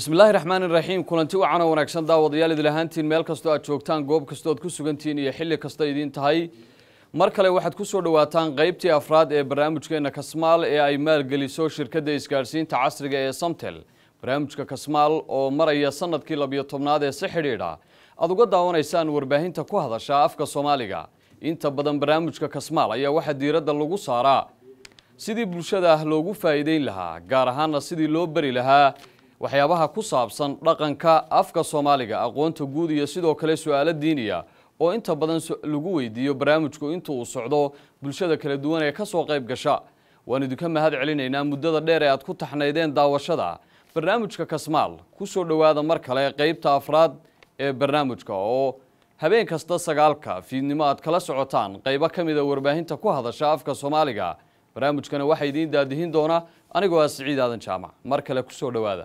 بسم الله الرحمن الرحيم كلنتي وعنا ونكسن داوديال إذا لهانتين ميل كستو أتشوكتان جوب كستو كسوغنتين يحل كستو يدين تهاي مركله واحد كسر دواتان قيبتي أفراد برنامج كنا كسمال أي مال جلسوا شركة إسكارسين تعصر جاي سمتل برنامج كسمال أو مرة يصند كلا بيطمناد سحريرا أدو قد داون إنسان ورباهين تكو هذا شاف كصوماليجا أنت بدن برنامج كسمال أي واحد يرد اللوجو صارا سيدي بلشة لوجو فايدين لها جارهان سيدي لوبري لها waxyaabaha ku saabsan dhaqanka afka Soomaaliga aqoonta guud iyo sidoo kale su'aalo diiniya oo inta badan lagu weydiiyo barnaamijku inta uu socdo bulshada kala duwan ee ka soo qayb gasha waan idinka mahad celinaynaa muddada dheer ee aad ku taxnaydeen daawashada barnaamijka Kasmaal ku soo dhawaada mar kale qaybta afraad ee barnaamijka oo habeen kasta 9 fiidnimo aad kala socotaan qaybo kamid ah warbaahinta ku hadasha afka Soomaaliga barnaamijkana waxa idin daadihin doona anigoo Saciid Aadan Jaamac mar kale ku soo dhawaada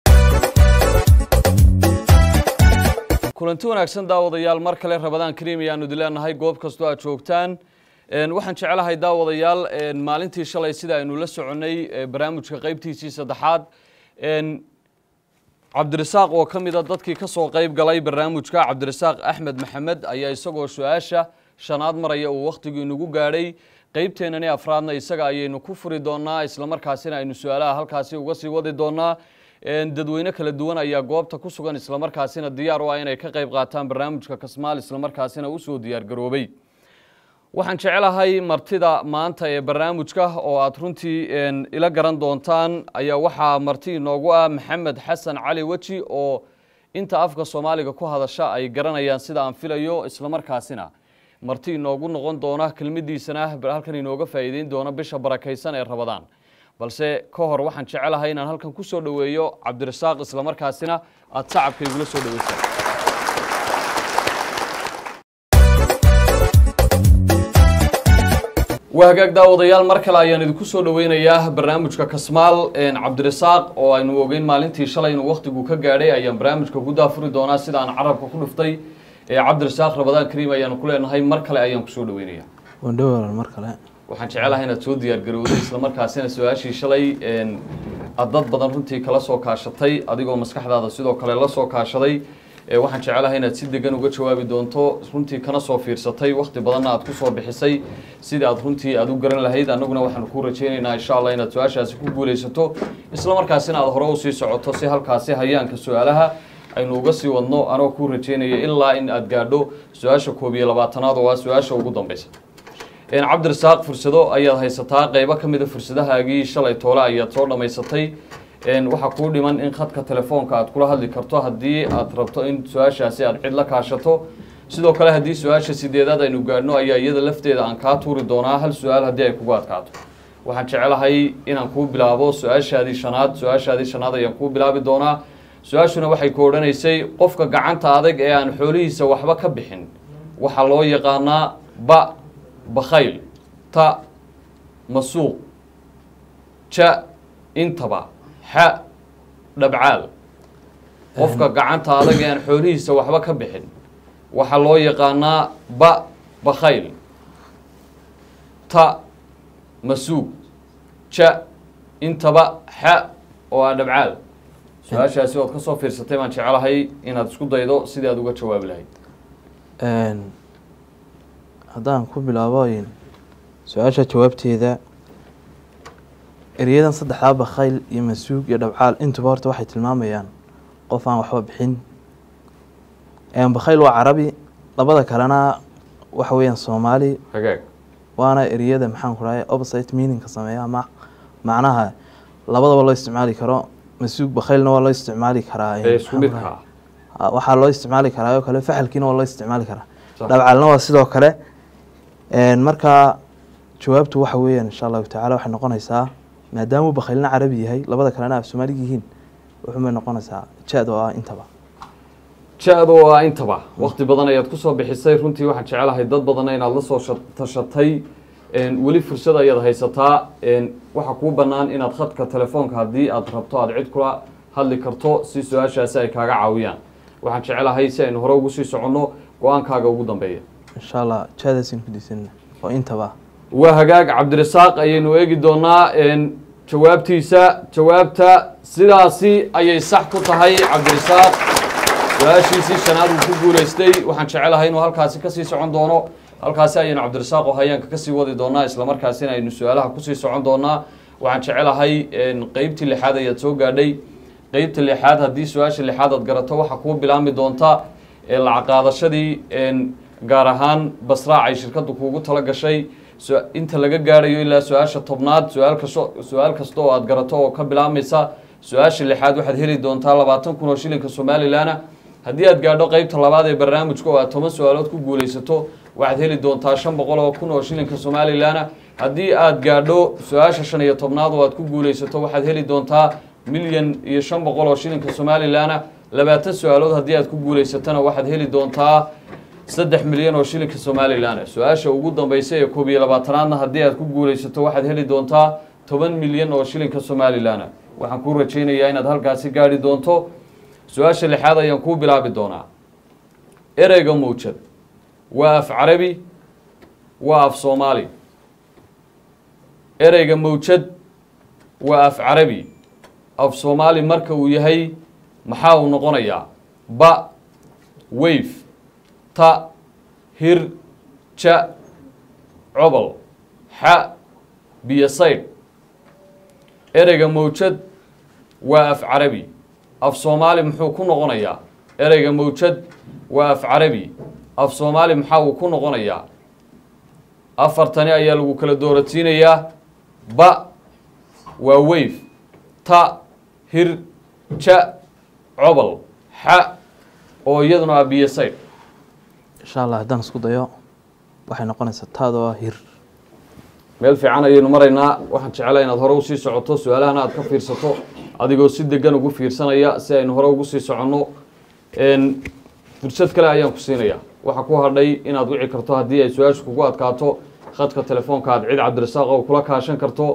kulanti wanaagsan daawadayaal mar kale Rabadaan Kariim ayaanu dileenahay goob kasto aad joogtaan waxaan jecelahay daawadayaal maalintii shalay sida aynu la soconay barnaamijka qaybtiisii saddexaad Cabdirasaaq oo kamid ah dadkii ka soo qayb galay barnaamijka Cabdirasaaq Axmed Maxamed ayaa isagoo su'aasha shanaad maraya oo waqtigii inagu gaadhay qaybteenani afraadna isaga ayaynu ku furi doonaa isla markaasina aynu su'aalaha halkaasi uga sii wadi doonaa dadweyne kala duwan ayaa goobta ku sugan isla markaasina diyaar u ah inay ka qayb qaataan barnaamijka Kasmaal isla markaasina u soo diyaar garoobay waxaan jecelahay martida maanta ee barnaamijka oo aad runtii ila garan doontaan ayaa waxa marti inoogu ah Maxamed Xasan Cali Waji oo inta afka Soomaaliga ku hadasha ay garanayaan sida aan filayo isla markaasina marti inoogu noqon doona kelmadiisana halkan inooga faa'iideyn doona bisha barakaysan ee Rabadaan balse ka hor waxaan jecelahay inaan halkan ku soo dhaweeyo Cabdirasaaq isla markaasina aad shacabka igula soo dhaweysay wahagaag daawadayaal mar kale ayaan idinku soo dhaweynayaa barnaamijka Kasmaal Cabdirasaaq oo aynu ogeyn maalintii shalay inuu waqtigu ka gaadhay ayaan barnaamijka ku daafuri doonaa sida aan carabka ku dhuftay Cabdirasaaq Rabadaan Kariim ayaan ku leenahay mar kale ayaan ku soo dhaweynayaa wandhow mar kale waxaan jecelahay inaad soo diyaar garowday isla markaasina su'aashii shalay dad badan runtii kala soo kaashatay adigoo maskaxdaada sidoo kale la soo kaashaday waxaan jecelahay inaad si degan uga jawaabi doonto runtii kana soo fiirsatay waqti badan aad ku soo bixisay sida aad runtii aad u garan lahayd anaguna waxaan ku rajaynaynaa insha Allah inaad su'aashaasi ku guuleysato isla markaasina aad hore u sii socoto si halkaasi hayaanka su'aalaha aynu uga sii wadno anoo ku rajaynaya ilaa in aad gaadho su'aasha 12aad oo waa su'aasha ugu dambaysa Cabdirasaaq fursado ayaad haysataa qaybo kamid ah fursadahaagii shalay toole ayaad soo dhameysatay waxa ku dhiman in khadka telefoonka aad kula hadli karto hadii aad rabto in su'aashaasi aad cid la kaashato sidoo kale hadii su'aasha sideedaad aynu gaadhno ayaa iyada lafteeda aan ka tuuri doonaa hal su'aal hadii ay kugu adkaato waxaan jecelahay inaan ku bilaabo su'aashaadii shanaad ayaan ku bilaabi doonaa su'aashuna waxay ku oranaysay qofka gacanta adag ee aan xoolihiisa waxba ka bixin waxa loo yaqaanaa بخيل تا مسوق جا انتبا ح دبعال qofka gacanta adag ee xoolihiisa waxba ka bixin waxa loo yaqaanaa بخيل تا مسوق جا انتبا ح oo dhabcaal su'aashaasi oo ka soo fiirsatay ma jecelahay inaad isku daydo sidii aad uga jawaab lahayd haddaan ku bilaaboyin su'aasha jawaabteeda eriyadan saddexda bakhayl iyo masuug iyo dhabcaal intuba horta waxay tilmaamayaan qof aan waxba bixin bakhayl waa carabi labada kalena waxa weeyaan Soomaali hagaag waana eriyada maxaan ku raayay opposite meaning ka sameeya macnaha labadaba loo isticmaali karo masuug bakhaylna waa loo isticmaali karaa waxa loo isticmaali karaa oo kale ficilkiina waa loo isticmaali karaa dhabcaalna waa sidoo kale marka jawaabtu waxa weeyaan insha Allah ta'ala waxay noqonaysaa maadaama bakhaylna carabi yahay labada kalena af Soomaali yihiin wuxuu noqonaysaa jaad oo intaba waqti badan ayaad ku soo bixisay runtii waxaan jecelahay dad badan inaad la soo tashatay wali fursad ayaad haysataa waxa ku banaan inaad khadka telefoonka hadii aad rabto aad cid kula hadli karto si su'aashaasi ay kaaga caawiyaan waxaan jecelahay si aynu hore ugu sii socono go'aankaaga ugu dambeeya insha Allah jaadasin ku disan oo intaba وهجاج عبد الرزاق أي نوجد دونا jawaabta sidaasi ayay sax ku tahay cabdirasaaq su-aashiisii shanaad uu ku guulaystay waxaan jecelahay inuu halkaasi kasii socon doono halkaasi ayaynu cabdirasaaq oo hayaanka kasii wadi doonaa isla markaasina aynu su-aalaha kusii socon doonaa waxaan jecelahay qeybtii lixaad ayaad soo gaadhay qeybta lixaad haddii su-aasha lixaad aad garato waxaa kuu bilaabmi doonta lacag qaadashadii gaar ahaan basraac ay shirkaddu kuugu tala gashay inta laga gaarayo ilaa su-aasha tobnaad su-aal kasta oo aad garato oo ka bilaabmaysa su-aasha lixaad waxaad heli doontaa 20 kun oo shilinka somalilan haddii aad gaadho qeybta labaad ee barnaamijka oo aad 10 su-aalood ku guulaysato waxaad heli doontaa 500 kun oo shilinka somalilan haddii aad gaadho su-aasha 15aad oo aad ku guulaysato waxaad heli doontaa 1,500,000 oo shilinka somalilan 20 su-aalood haddii aad ku guulaysatana waxaad heli doontaa 3 milyan oo shilinka somalilan su-aasha ugu dambaysa ee 21aadna haddii aad ku guulaysato waxaad heli doontaa 10 milyan oo shilinka somalilan waxaan kuu rajaynayaa inaad halkaasi gaari doonto su-aasha lixaad ayaan kuu bilaabi doonaa ereyga mawjad waa af carabi waa af soomaali ereyga mawjad waa af carabi af soomaali marka uu yahay maxaa uu noqonayaa ba wayf ta hir ja cobol xa biyo saydh ereyga mawjad waa af carabi af soomaali muxuu ku noqonayaa ereyga mawjad waa af carabi af soomaali maxaa uu ku noqonayaa afartani ayaa lagu kala dooratiinayaa ba waa wayf ta hir ja cobol xa oo iyaduna ah biyo saydh insha allah haddaan isku dayo waxay noqonaysaa taada waa hir meel fiican ayaynu maraynaa waxaan jecelahay inaad hore usii socoto su-aalahana aad ka fiirsato adigoo si degan ugu fiirsanaya si aynu hore ugu sii soconno fursad kale ayaan ku siinayaa waxaa ku hadhay inaad wici karto haddii ay su-aashu kugu adkaato khadka telefoonka aad cid cabdirasaaq oo kula kaashan karto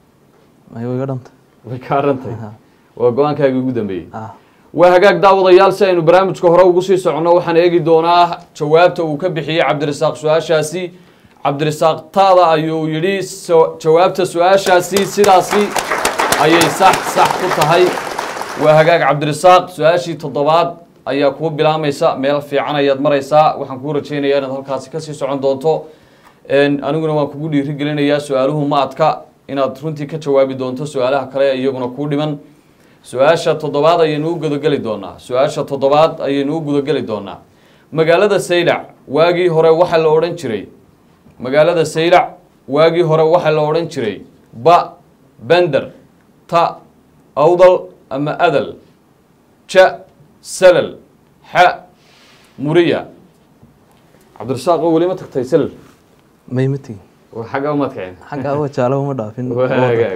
way kaa rantay waa go-aankaagii ugu dambeeyey waa hagaag daawadayaal si aynu barnaamijka hore ugu sii soconno waxaan eegi doonaa jawaabta uu ka bixiyey cabdirasaaq su-aashaasi cabdirasaaq taada ayuu yidhi jawaabta su-aashaasi sidaasi ayay sax ku tahay waa hagaag cabdirasaaq su-aashii toddobaad ayaa kuu bilaamaysa meel fiican ayaad maraysaa waxaan kuu rajaynayaa inaad halkaasi kasii socon doonto aniguna waan kugu dhiirigelinayaa su-aaluhu ma adka inaad runtii ka jawaabi doonto su-aalaha kale iyaguna kuu dhiman su-aasha toddobaad ayaynu u gudageli doonaa su-aasha toddobaad ayaynu u gudageli doonaa magaalada saylac waagii hore waxaa la odhan jiray magaalada saylac waagii hore waxaa la odhan jiray ba bender ta awdal ama adal ja salal xa muriya cabdirasaaq oo weli ma tagtay salal may ma tegin xagga uma kicin xagga awa jaalo uma dhaafin waa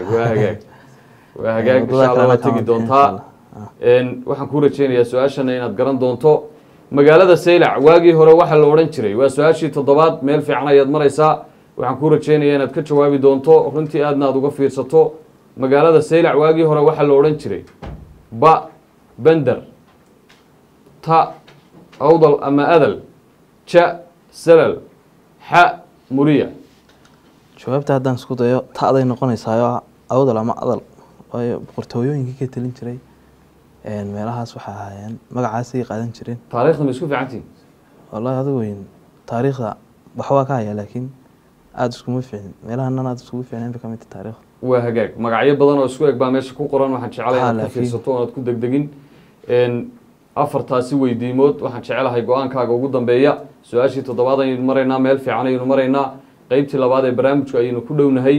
hagaag insha allah waad tegi doontaa waxaan kuu rajaynayaa su-aashana inaad garan doonto magaalada saylac waagii hore waxaa la odhan jiray waa su-aashii toddobaad meel fiican ayaad maraysaa waxaan kuu rajaynayaa inaad ka jawaabi doonto runtii aadna aad uga fiirsato magaalada saylac waagii hore waxaa la odhan jiray ba bender ta awdal ama adal ja salal xa muriya jawaabta haddaan isku dayo ta'day noqonaysaayo awdal ama adal waayo boqortooyooyinkii ka talin jiray meelahaas waxay ahaayeen magacaasay qaadan jireen taariikhda ma isku fiicantiin wallahi adigu weyn taariikhda waxbaa ka haya laakiin aada iskuma fiicin meelahanan aada iskugu fiicnayn bay ka mid tahay taariikhda waa hagaag magacyo badan oo isku eg baa meesha ku qoran waxaan jecelahay inaad ka fiirsato oonaad ku degdegin afartaasi weydiimood waxaan jecelahay go-aankaaga ugu dambeeya su-aashii toddobaad ayaynu maraynaa meel fiican ayaynu maraynaa qeybtii labaad ee barnaamijku ayaynu ku dhownahay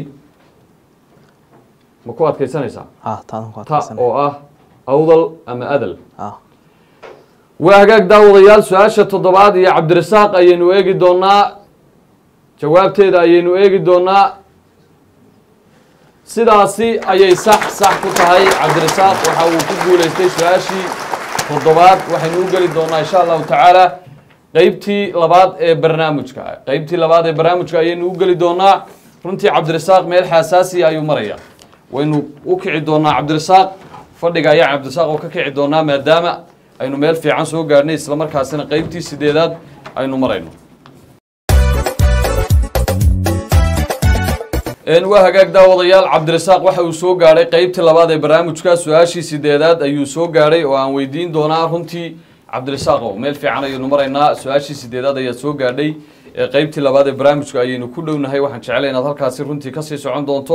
ma ku adkaysanaysaa ta oo ah awdal ama adal waa hagaag daawadayaal su-aasha toddobaad iyo cabdirasaaq ayaynu eegi doonaa jawaabteeda ayaynu eegi doonaa sidaasi ayay sax ku tahay cabdirasaaq waxa uu ku guulaystay su-aashii toddobaad waxaynu u geli doonaa insha allahu tacaala qeybtii labaad ee barnaamijka ayaynu u geli doonaa runtii cabdirasaaq meel xasaasiya ayuu maraya waynu u kici doonaa cabdirasaaq fadhiga ayaa cabdirasaaq oo ka kici doonaa maadaama aynu meel fiican soo gaadhnay isla markaasina qeybtii 8aad aynu marayno waa hagaag daawadayaal cabdirasaaq waxa uu soo gaadhay qaybtii labaad ee barnaamijka su-aashii sideedaad ayuu soo gaadhay oo aan weydiin doonaa runtii cabdirasaaqow meel fiican ayaynu maraynaa su-aashii sideedaad ayaa soo gaadhay qaybtii labaad ee barnaamijka ayaynu ku dhownahay waxaan jeclay inaad halkaasi runtii kasii socon doonto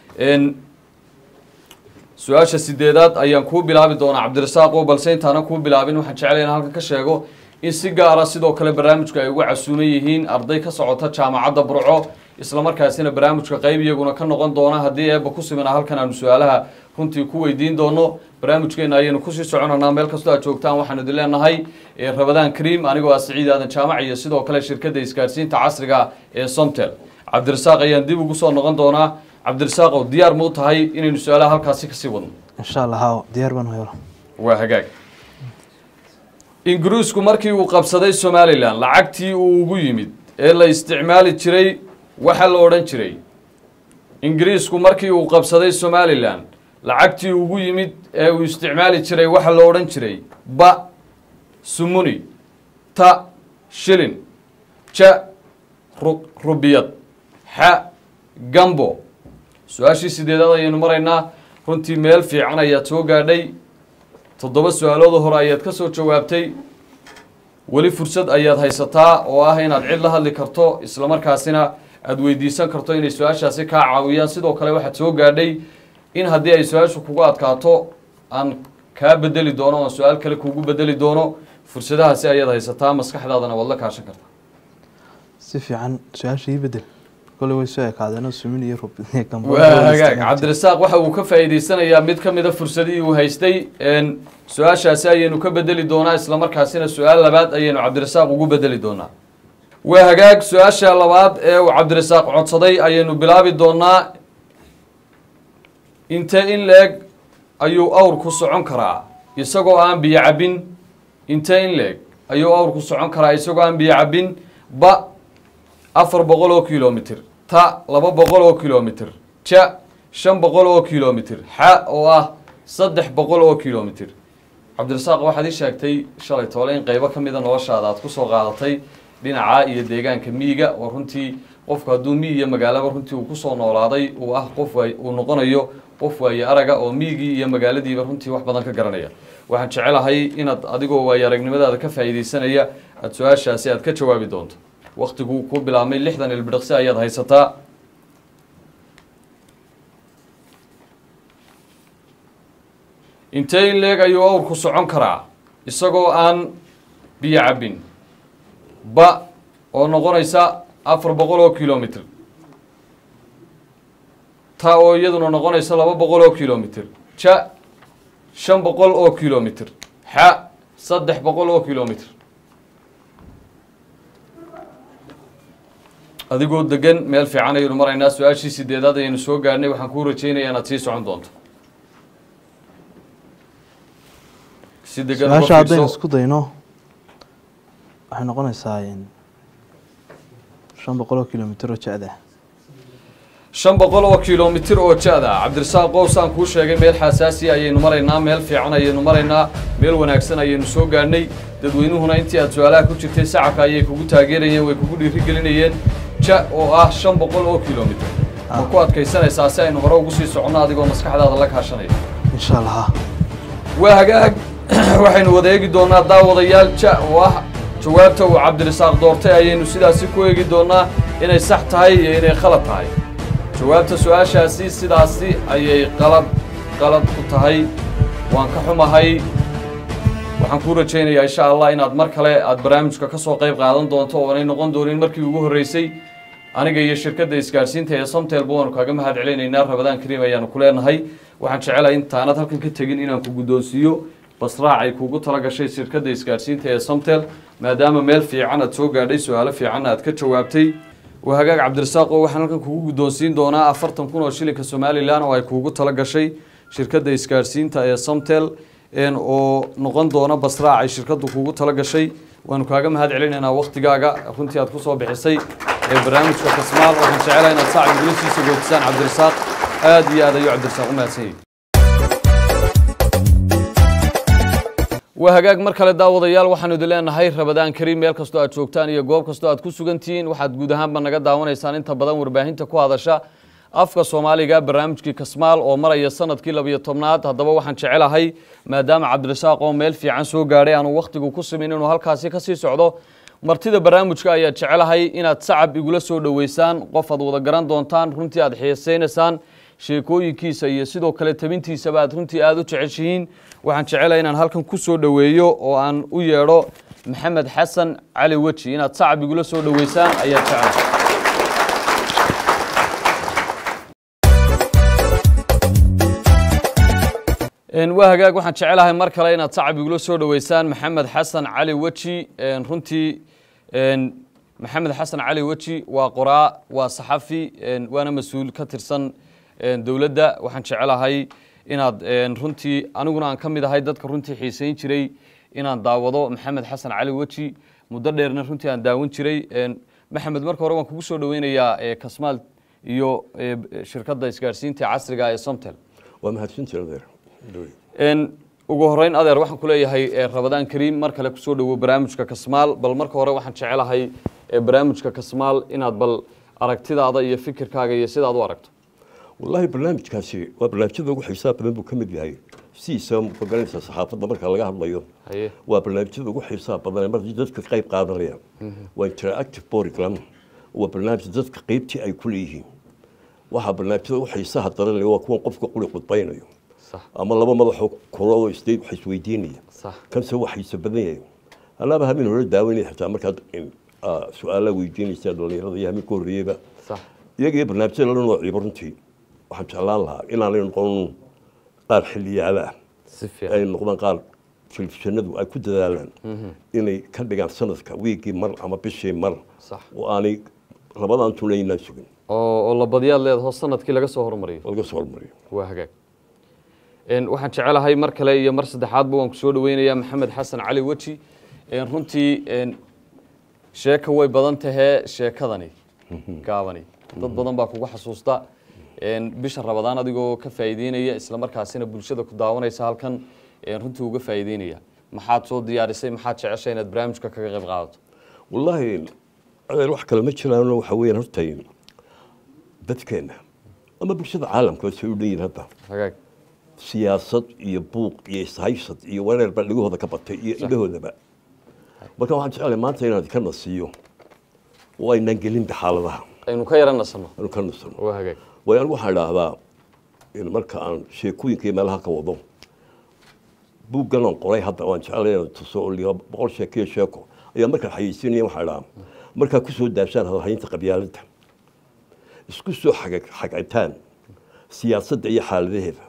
su-aasha sideedaad ayaan kuu bilaabi doonaa cabdirasaaqow balse intaanan kuu bilaabin waxaan jeclay inaan halkan ka sheego in si gaara sidoo kale barnaamijka ay uga casuunan yihiin arday ka socota jaamacadda burco isla markaasina barnaamijka qayb iyaguna ka noqon doona haddii eebba ku simina halkan aanu su-aalaha runtii ku weydiin doono barnaamijkeena ayaynu kusii soconanaa meel kastoo aad joogtaan waxaanu idin leenahay rabadaan kariim anigoo ah Siciid Aadan Jaamac iyo sidoo kale shirkadda isgaarsiinta casriga ee Somtel cabdirasaaq ayaan dib ugu soo noqon doonaa cabdirasaaqow diyaar ma u tahay inaynu su-aalaha halkaasi kasii wadno insha allah haa diyaar baan helo waa hagaag ingiriisku markii uu qabsaday Somaliland lacagtii uu ugu yimid ee la isticmaali jiray waxa la oran jiray ingiriisku markii uu qabsaday Somaliland lacagtii ugu yimid ee uu isticmaali jiray waxa la oran jiray ba sumuni ta shilin ja rubiyad ha gambo su-aashii sideedaad ayaynu maraynaa runtii meel fiican ayaad soo gaadhay 7 su-aalood hore ayaad ka soo jawaabtay weli fursad ayaad haysataa oo ah inaad cid la hadli karto isla markaasina aad weydiisan karto inay su-aashaasi kaa caawiyaan sidoo kale waxaad soo gaadhay in haddii ay su-aashu kugu adkaato aan kaa bedeli doono oo su-aal kale kugu bedeli doono fursadahaasi ayaad haysataa maskaxdaadana waad la kaashan kartaa si fiican su-aasha ii bedel kole way soo ekaadeen sumin iyo waa hagaag cabdirasaaq waxa uu ka faa'iideysanayaa mid ka mid a fursadihii uu haystay su-aashaasi ayaynu ka bedeli doonaa isla markaasina su-aal labaad ayaynu cabdirasaaq ugu bedeli doonaa waa hagaag su-aasha labaad ee uu cabdirasaaq codsaday ayaynu bilaabi doonaa intee in leeg ayuu awrku socon karaa isagoo aan biyo cabin intee in leeg ayuu awrku socon karaa isagoo aan biyo cabin ba 400 oo kilomitir ta 200 oo kilomitir ja 500 oo kilomitir xa oo ah 300 oo kilomitir cabdirasaaq waxaad ii sheegtay shalay toole in qaybo ka mid a noloshaada aad ku soo qaadatay dhinaca iyo deegaanka miyiga oo runtii qofku hadduu miyi iyo magaalaba runtii uu kusoo noolaaday uu ah qof uu noqonayo qof waaye araga oo miyigii iyo magaaladiiba runtii wax badan ka garanaya waxaan jecelahay inaad adigoo waaye aragnimadaada ka faa'iideysanaya aad su-aashaasi aad ka jawaabi doonto waqtigu ku bilaabmay 60 ilbiriqsi ayaad haysataa intee in leeg ayuu awrku socon karaa isagoo aan biyo cabin ba oo noqonaysa 400 oo kilomitir ta oo iyaduna noqonaysa 200 oo kilomitir ja 500 oo kilomitir xa 300 oo kilomitir adigoo degan meel fiican ayaynu maraynaa su-aashii sideedaad ayaynu soo gaadhnay waxaan kuu rajaynayaa inaad sii socon doonto si degan su-aasha haddaynu isku dayno waxay noqonaysaa 500 oo kilomitir oo ja-da 500 oo kilomitir oo ja-da cabdirasaaq qowsaan kuu sheegay meel xasaasi ayaynu maraynaa meel fiican ayaynu maraynaa meel wanaagsan ayaynu soo gaadhnay dadweynuhuna intii aad su-aalaha ku jirtay sacabka ayay kugu taageerayeen way kugu dhiirigelinayeen ja oo ah 500 oo kilomitir ma ku adkaysanaysaa si aynu hore ugu sii soconno adigoo maskaxdaada la kaashanaya insha allah waa hagaag waxaynu wada eegi doonaa daawadayaal ja oo ah jawaabta uu cabdirasaaq doortay ayaynu sidaasi ku eegi doonaa inay sax tahay iyo inay khalad tahay jawaabta su-aashaasi sidaasi ayay qalad ku tahay waan ka xumahay waxaan kuu rajaynayaa insha allah inaad mar kale aad barnaamijka ka soo qayb qaadan doonto oo aanay noqon doonin markii ugu horreysay aniga iyo shirkadda isgaarsiinta ee Somtel waanu kaaga mahad celinaynaa rabadaan kariim ayaanu ku leenahay waxaan jecelahay intaanad halkan ka tegin inaan ku guddoonsiiyo basraac ay kugu tala gashay shirkadda isgaarsiinta ee Somtel maadaama meel fiican aad soo gaadhay su-aalo fiican aad ka jawaabtay waa hagaag cabdirasaaq oo waxaan halkan kugu guddoonsiin doonaa 40,000 oo shilinka Somaliland oo ay kugu tala gashay shirkadda isgaarsiinta ee Somtel oo noqon doona basraac ay shirkaddu kugu tala gashay waanu kaaga mahad celinaynaa waqtigaaga runtii aad ku soo bixisay ee barnaamijka Kasmaal waxaan jecelahay inaad saac ingiriisiisa goobtisaan cabdirasaaq aad iyo aad ayuu cabdirasaaq u mahadsan yahay waa hagaag mar kale daawadayaal waxaanu idin leenahay rabadaan kariim meel kastoo aad joogtaan iyo goob kastoo aad ku sugan tihiin waxaad guud ahaanba naga daawanaysaan inta badan warbaahinta ku hadasha afka Soomaaliga barnaamijkii Kasmaal oo maraya sanadkii 12aad haddaba waxaan jecelahay maadaama Cabdirasaaq oo meel fiican soo gaaray aanu waqtigu ku sameeyay inuu halkaasi ka sii socdo martida barnaamijka ayaa jecelahay inaad sacab igula soo dhaweysaan qof aad wada garan doontaan runtii aad xiiseynaysan sheekooyinkiisa iyo sidoo kale tabintiisa baad runtii aad u jeceshiin waxaan jecelahay inaan halkan ku soo dhaweeyo oo aan u yeero Maxamed Xasan Cali Waji inaad sacab igula soo dhaweysaan ayaa jecelahay وهاجاك waxaan jecelahay mar kale inaad sacab igula soo dhaweysaan Maxamed Xasan Cali Waji runtii Maxamed Xasan Cali Waji waa qoraa waa saxafi waana mas'uul ka tirsan dawladda waxaan jecelahay inaad runtii aniguna aan kamid ahay dadka runtii xiiseyn jiray inaan daawado Maxamed Xasan Cali Waji muddo dheerna runtii aan daawan jiray Maxamed marka hore waan kugu soo dhaweynayaa Kasmaal iyo shirkadda isgaarsiinta casriga ee Somtel waa mahadsantahay ugu horeyn adeer waxaan ku leeyahay Ramadaan Kariim mar kale ku soo dhawo barnaamijka Kasmaal bal marka hore waxaan jecelahay barnaamijka Kasmaal inaad bal aragtidaada iyo fikirkaaga iyo sidaad u aragto wallahi barnaamijkaasi waa barnaamijyada ugu xiisaha badan buu kamid yahay siisa magaranaysa saxaafadda marka laga hadlayo waa barnaamijyada ugu xiisaha badan markii dadka qayb qaadanayaan waa interactive program waa barnaamij dadka qaybtii ay ku leeyihiin waxa barnaamijyada ugu xiisaha daran waa kuwa qofka quli qudbaynayo ama laba madaxo kuloo isdeed wax isweydiinaya kan soo waxaysa badan yahay alaaba habeen hore daawanay xataa marka su'aalo weydiinaysa dhalinyarada iyo habeen kooriyada iyaga barnaamijyada la nooc runtii waxaan jeclaan lahaa inaan noqon qaar xilliyaada ay noqdaan qaar telefishinadu ay ku dadaalaan inay ka dhigaan sanadka weekii mar ama bishii mar oo aanay labadan tuulayna sugin oo la badiyaad leedahay sanadkii laga soo hormariyo waa hagaag waxaan jecelahay mar kale iyo mar saddexaad baan ku soo dhaweynayaa Maxamed Xasan Cali Waji runtii sheeko way badan tahay sheekadani gaabani dad badan baa kugu xasuusta bisha Ramadaan adigoo ka faa'iideynaya isla markaasina bulshada ku daawanaysa halkan runtii uga faa'iideynaya maxaad soo diyaarisay maxaad jeceshay inaad barnaamijka kaga qayb qaadato wallahi adeer wax kale ma jiraan waxa weeyaan horta dadkeena ama bulshada caalamka soo u dheeyay hadda hagaag siyaasad iyo buuq iyo ishaysad iyo wareer baa dhigahooda ka batay iyo indhahoodaba marka waxaan jecelahay maanta inaad ka nasiyo oo aynaan gelin xaaladaha aynu ka yaranasano waa hagaag way anigu waxaan idhaahdaa in marka aan sheekooyinka iyo meelaha ka wado buuggan aan qoray hadda waan jecelahay inaan tuso oo 100 sheekiyo sheeko ayaa markaa xayeysiinaya waxaan idhahaa markaa ku soo daabshaan hadalhaynta qabyaaladda isku soo xagataan siyaasadda iyo xaaladaheeda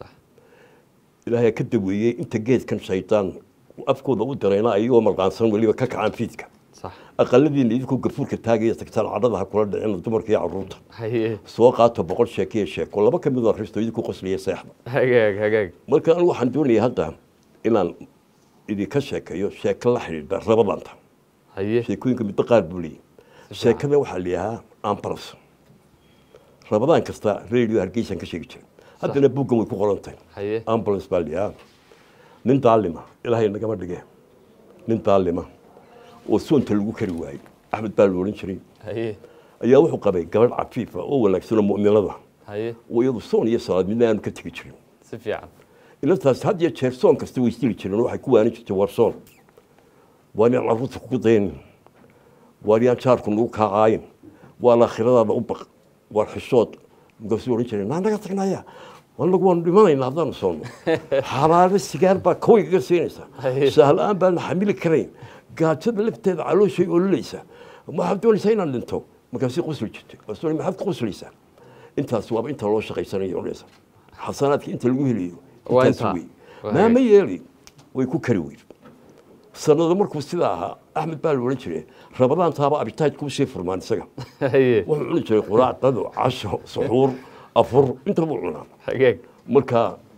ilaahay ka daweeyay inta geedkan shaytaan afkooda u dareena ayuu marqaansan waliba ka kacaan fiidka aqaladiina idinku gafuurka taagaya tagtaan cadadaha kula dhicin dumarka iyo caruurta soo qaato 100 sheekiyo sheeko laba ka mid ah risto idinku qosliya seexda hagaag marka anigu waxaan doonayaa hadda inaan idinka sheekayo sheeko la xiriirta Ramadanta sheekooyinka mid qaar bulay sheekada waxaa leeyahay ampras Ramadaan kasta radio Hargeysa ka sheegi jiray haddana buuggan way ku qorantay ambulance baa liyaa nin daalima ilaahay nagama dhigay nin daalima oo soonta lagu kari waayay Axmed baa loo oran jiray ayaa wuxuu qabay gabadh cafiif oo wanaagsan oo mu'minada oo iyadu soon iyo salaad midna aan ka tagi jirin si fiican ilaataas had iyo jeer soon kasta way istiri jireen waxay ku waanin jirtay war soon waana carruurta ku dayn waariyaan jaarku nagu kaacaayin waa la akhiradaada u baq war xishood go'soo oran jiray naga tagnaya walagu waan dhimanaynaa haddaan soono xalaalo sigaar baa kooyga siinaysa sahlaan baan xamili karayn gaajada lafteeda calooshay ololeysa waxaad doonaysaa inaan dhinto markaasi qosli jirtay qosli maxaad ku qoslaysaa intaas waaba inta loo shaqaysanayo oleysa xasanaadka inta lagu heliyo intaas wey maama yeeli way ku kari weyd sanado markuu sidaa ahaa Axmed baa loo oran jiray Ramadaan taaba abitaaj ku sii furmaan isaga wuxuu cuni jiray quraac qado casho suxuur afur inta buu cunaa hagaag marka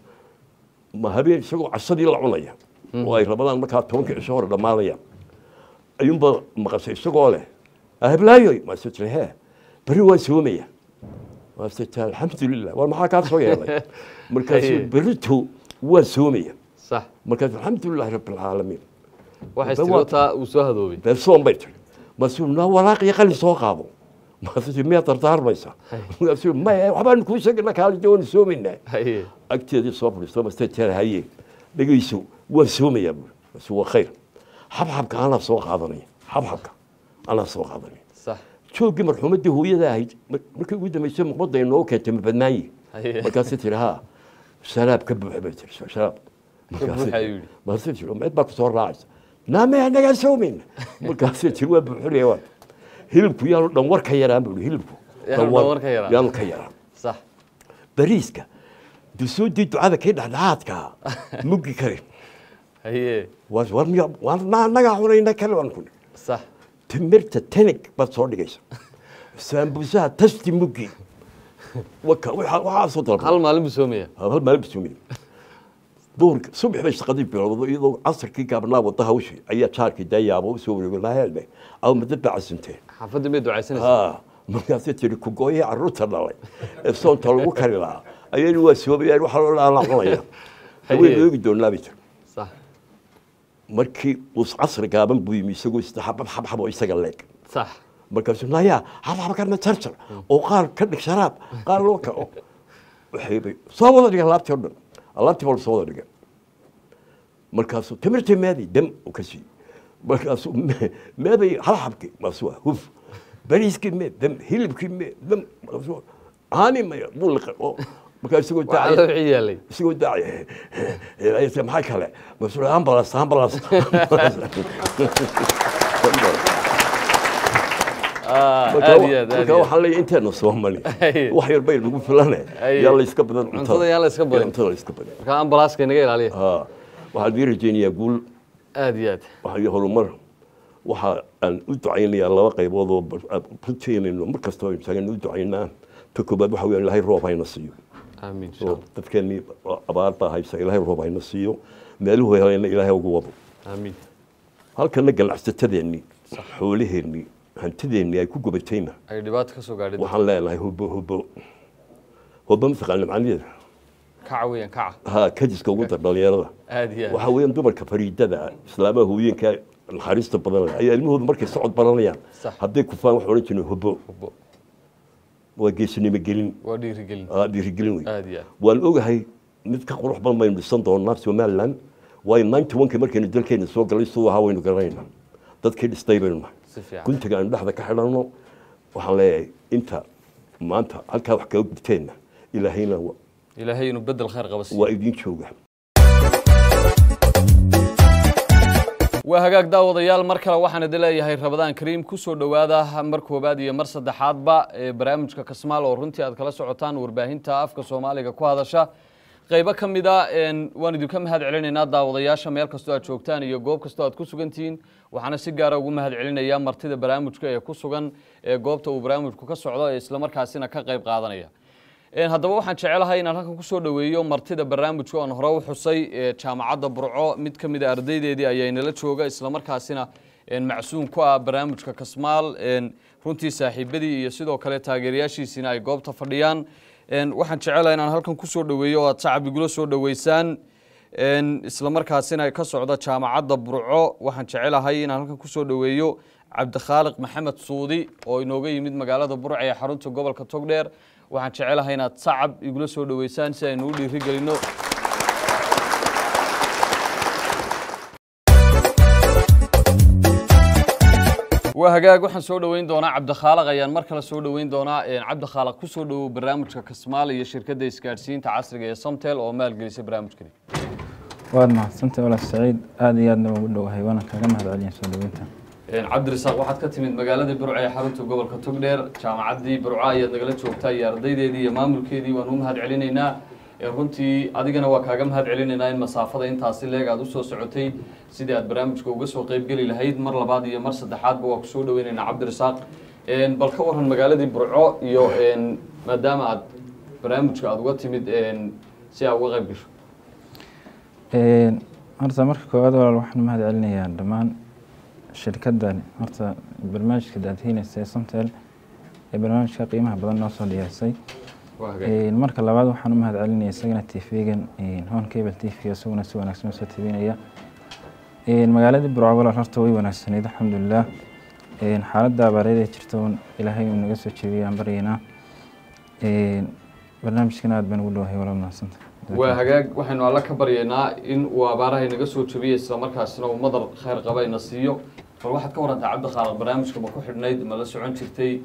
ma habeen isagoo casadii la cunaya oo ay Ramadaan marka 10 cisho hore dhamaadaya ayuunba maqashay isagoo leh ahablaayoy ma sitrehe bari waa soomaya waa sitaa alxamdulillah waa maxaa ka soo yeelay markaas baritu waa soomaya صح markaas alxamdulillah rabbil alamin waxa istirota uu soo hadoobay bal soom bay tiri mas'uulna walaaq iyo qalin soo qaado markaasuu miyaa dardaarmaysa markaasuu maya waxbaan kuu sheegana kaali dooni soomayna agteedii soo fadhiisto masteeteer haye dhegayso waan soomayaa buuri waa khayr xabxabka anaa soo qaadanaya xabxabka anaa soo qaadanaya joogii marxuumaddii hooyada ahayd markii ugu dambaysay muqmadda inoo keentay ma badnaanye markaasay tiri haa sharaab ka buuxa bay tiri sharaab markaasay tiri cid baa ku soo raacaysa naame annagaa soomayna markaasay tiri waa buuxinaya waa hilibku yaanu dhan war ka yaraan buuri hilibku yaanu ka yaraan bariiska dusuudii ducada kii dhexdhexaadkaa muggi karin annagaa cunayna kale waan kuni timirta tanig baad soo dhigaysa saambuusaha tasti muggi waxaasoo dalba hal maalin buu soomaya duhurka subax bay shaqadii bilowdo iyadoo casarkii gaabnaa wada hawshii ayaa jaarkii daayaaba u soo wareego laheelbe aw madad baa casunteen xaafadda may ducaysanaysaa markaasay tiri ku gooyay carruurta dhalay ee soonta lagu kari lahaa ayayna waa soomayaan waxa loo la cunaya haween oogi doonaa bay tiri markii uu casri gaaban buu yimi isagoo xabxab oo isaga leeg markaasuu nayaa xabxab kana jarjar oo qaar ka dhig sharaab qaar loo kao waxaybay soo wada dhigan laabtii oo dhan alaabtii baa soo wada dhigan markaasuu timirtii meeday dam u ka siiyey markaasuu meeday xabxabkii maasuu huf bariiskii mee dam hilibkii mee dam markaasuu caani maya buu liqay oo markaa isagoo daacay maxaa kale markaasuu ambulance markaa waxaan leeyahay inteena Soomaali wax yar bay lagu filane yaa la iska badan cuntada yaa la iska badan marka ambulance inaga ilaaliya waxaan diirajeenayaa guul aad iyo aad waxa horumar waxa aan u ducaynayaa laba qaybood oo runtiinayno markastoo intaan u ducaynaa ta koobaad waxa weeye Ilaahay roob hayna siiyo amiin dadkeenii abaarta haysa Ilaahay roob hayna siiyo meeluhu helayna Ilaahay ugu wado amiin halkana ganacsatadeenii xoolaheenii hantideenii ay ku gubatayna ay dhibaato ka soo gaadhay waxaan leenahay hubo mutaqaan macnaheedu كعويان كع ها كجس كوجود الدليرة وحويان دمر كفريدة إسلامه هو ينك الحريص بدل أي المهم مركز صعد برانيان هذي كفان وحورين إنه هبو وجيسني مجلين ودي رجلين دي رجلين والأوجه هي نتكلم روح بالما يمسند والناس ومالن وين 91 كمركز ندل كين السوق اللي سوى هاوين وقرينا ضد كيد ستيبل كنت قاعد لحظة كحلانه وحلا أنت ما أنت هالك وحكي بتين إلى هنا هو إلهي نبدل خير قبس وأيدين شوقه وهجاك داود يال مركلة وحنا دلائي هاي رمضان كريم كسر دواده مركو بادي مرصد حاضبة برامج كسمال ورنتي أذكر سعوتان ورباهين تاف كسومالي كهذا شا قيبة كم دا إن واندو كم هاد علينا ناد داود ياشا ميل كستوات شوكتان يجوب كستوات كسوجنتين وحنا سجارة وما هاد علينا يا مرتدى برامج كسوجن جوبته وبرامج كسعودة إسلام مركزنا كقيب قاضنية haddaba waxaan jecelahay inaan halkan ku soo dhaweeyo martida barnaamijka aan hore u xusay jaamacadda Burco mid ka mid ah ardaydeedii ayaa inala jooga isla markaasina macsuum ku ah barnaamijka Kasmaal runtii saaxiibadii iyo sidoo kale taageerayaashiisina ay goobta fadhiyaan waxaan jecelahay inaan halkan ku soo dhaweeyo oo shacbi gulo soo dhaweysaan isla markaasina ay ka socdo jaamacadda Burco waxaan jecelahay inaan halkan ku soo dhaweeyo Cabdikhaaliq Maxamed Suudi oo inooga yimid magaalada Burco ee xarunta gobolka Togdheer waxaan jecelahay inaad sacab igula soo dhaweysaan si aynu u dhiiri gelino وهجاج وحن سودا وين دونا عبد الخالق أيان مركل سودا وين دونا عبد الخالق كسودا برنامج كسمال هي شركة ديسكارسين تعصر جاي سمتل أو مال جلسي برنامج كذي. وادنا سمتل ولا السعيد هذه يدنا وقولوا هاي وانا كلام هذا عليه سودا وينتا. عبد الرزاق واحد كتب من مقالة برعاية حرمته قبل كتقدر جامعة دي برعاية نقلت شوكتها يا رضي دي مامل كذي ونوم هاد علينا runtii adigana waa kaaga mahad celinayna in masaafada intaasi leeg aad u soo socotay sidii aad barnaamijka uga soo qayb gali lahayd mar labaad iyo mar saddexaad waa ku soo dhaweynayna Cabdirasaaq bal ka waran magaaladii Burco iyo maadaama aad barnaamijka aad uga timid si aad uga qayb gasho horta marka koowaad walaal waxaan mahad celinayaa dhammaan shirkaddan horta barnaamijka daadhiinaysa Samtel ee barnaamijka qiimaha badan noo soo dhiyaasay marka labaad waxaan u mahad celinayaa isagana TV-gan Hon Cable TV isaguna si wanaagsan soo taabinaya magaalada Burco walaal horta way wanaagsaneyd alxamdulillah xaaladda abaareed ee jirta uun ilaahay uu naga soo jeediyay aan baryaynaa barnaamijkan aad baan ugu dhawahay walaal mahadsantahay waa hagaag waxaynu alla ka baryaynaa in uu abaarahay naga soo jabiyey isla markaasina uu madar khayr qaba ina siiyo bal waxaad ka warantaa cabdikhaaliq barnaamijka ma ku xidhnayd ma la socon jirtay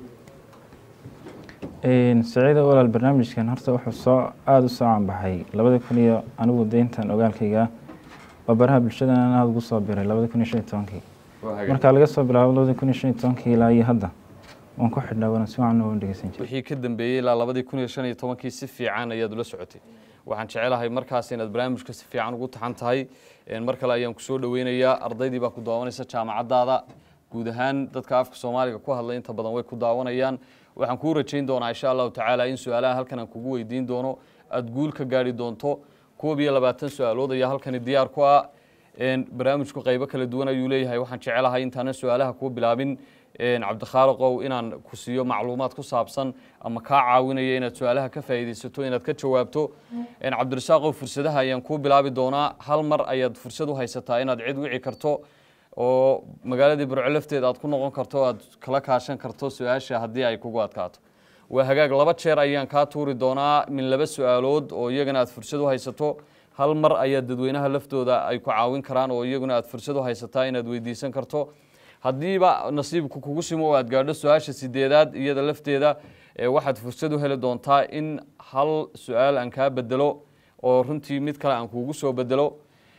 saciida walaal barnaamijkan horta wuxuu aada u soo caanbaxay 2000 anigu deyntan ogaalkayga waa baraha bulshadana aada ugu soo biray 2015 marka laga soo bilaabo 2015 ilaa iyo hadda waan ku xidhnaa waana si wacan oo dhegeysan jiray wixii ka dambeeyay ilaa 2015 si fiican ayaad ula socotay waxaan jecelahay markaas inaad barnaamijka si fiican ugu taxan tahay mar kale ayaan ku soo dhaweynayaa ardaydii baa ku daawanaysa jaamacadaada guud ahaan dadka afka Soomaaliga ku hadlay inta badan way ku daawanayaan waxaan ku rajayn doonaa insha Allah tacaala in su'aalaha halkan aan kugu weydiin doono aad guul ka gaari doonto 22 su'aalood ayaa halkan diyaar ku ah barnaamijku qaybo kala duwan ayuu leeyahay waxaan jecelahay intaan su'aalaha ku bilaabin cabdikhaaliqow inaan ku siiyo macluumaad ku saabsan ama ka caawinaya inaad su'aalaha ka faa'iideysato inaad ka jawaabto cabdirasaaqow fursadaha ayaan ku bilaabi doonaa hal mar ayaad fursad u haysataa inaad cid wici karto oo magaaladii Burco lafteed aad ku noqon karto aad kala kaashan karto su'aasha haddii ay kugu adkaato waa hagaag 2 jeer ayaan ka tuuri doonaa min 2 su'aalood oo iyagana aad fursad u haysato hal mar ayaa dadweynaha laftooda ay ku caawin karaan oo iyaguna aad fursad u haysataa inaad weydiisan karto haddiiba nasiibku kugu simo aad gaadho su'aasha 8aad iyada lafteeda waxaad fursad u heli doontaa in hal su'aal aan ka bedelo oo runtii mid kale aan kugu soo bedelo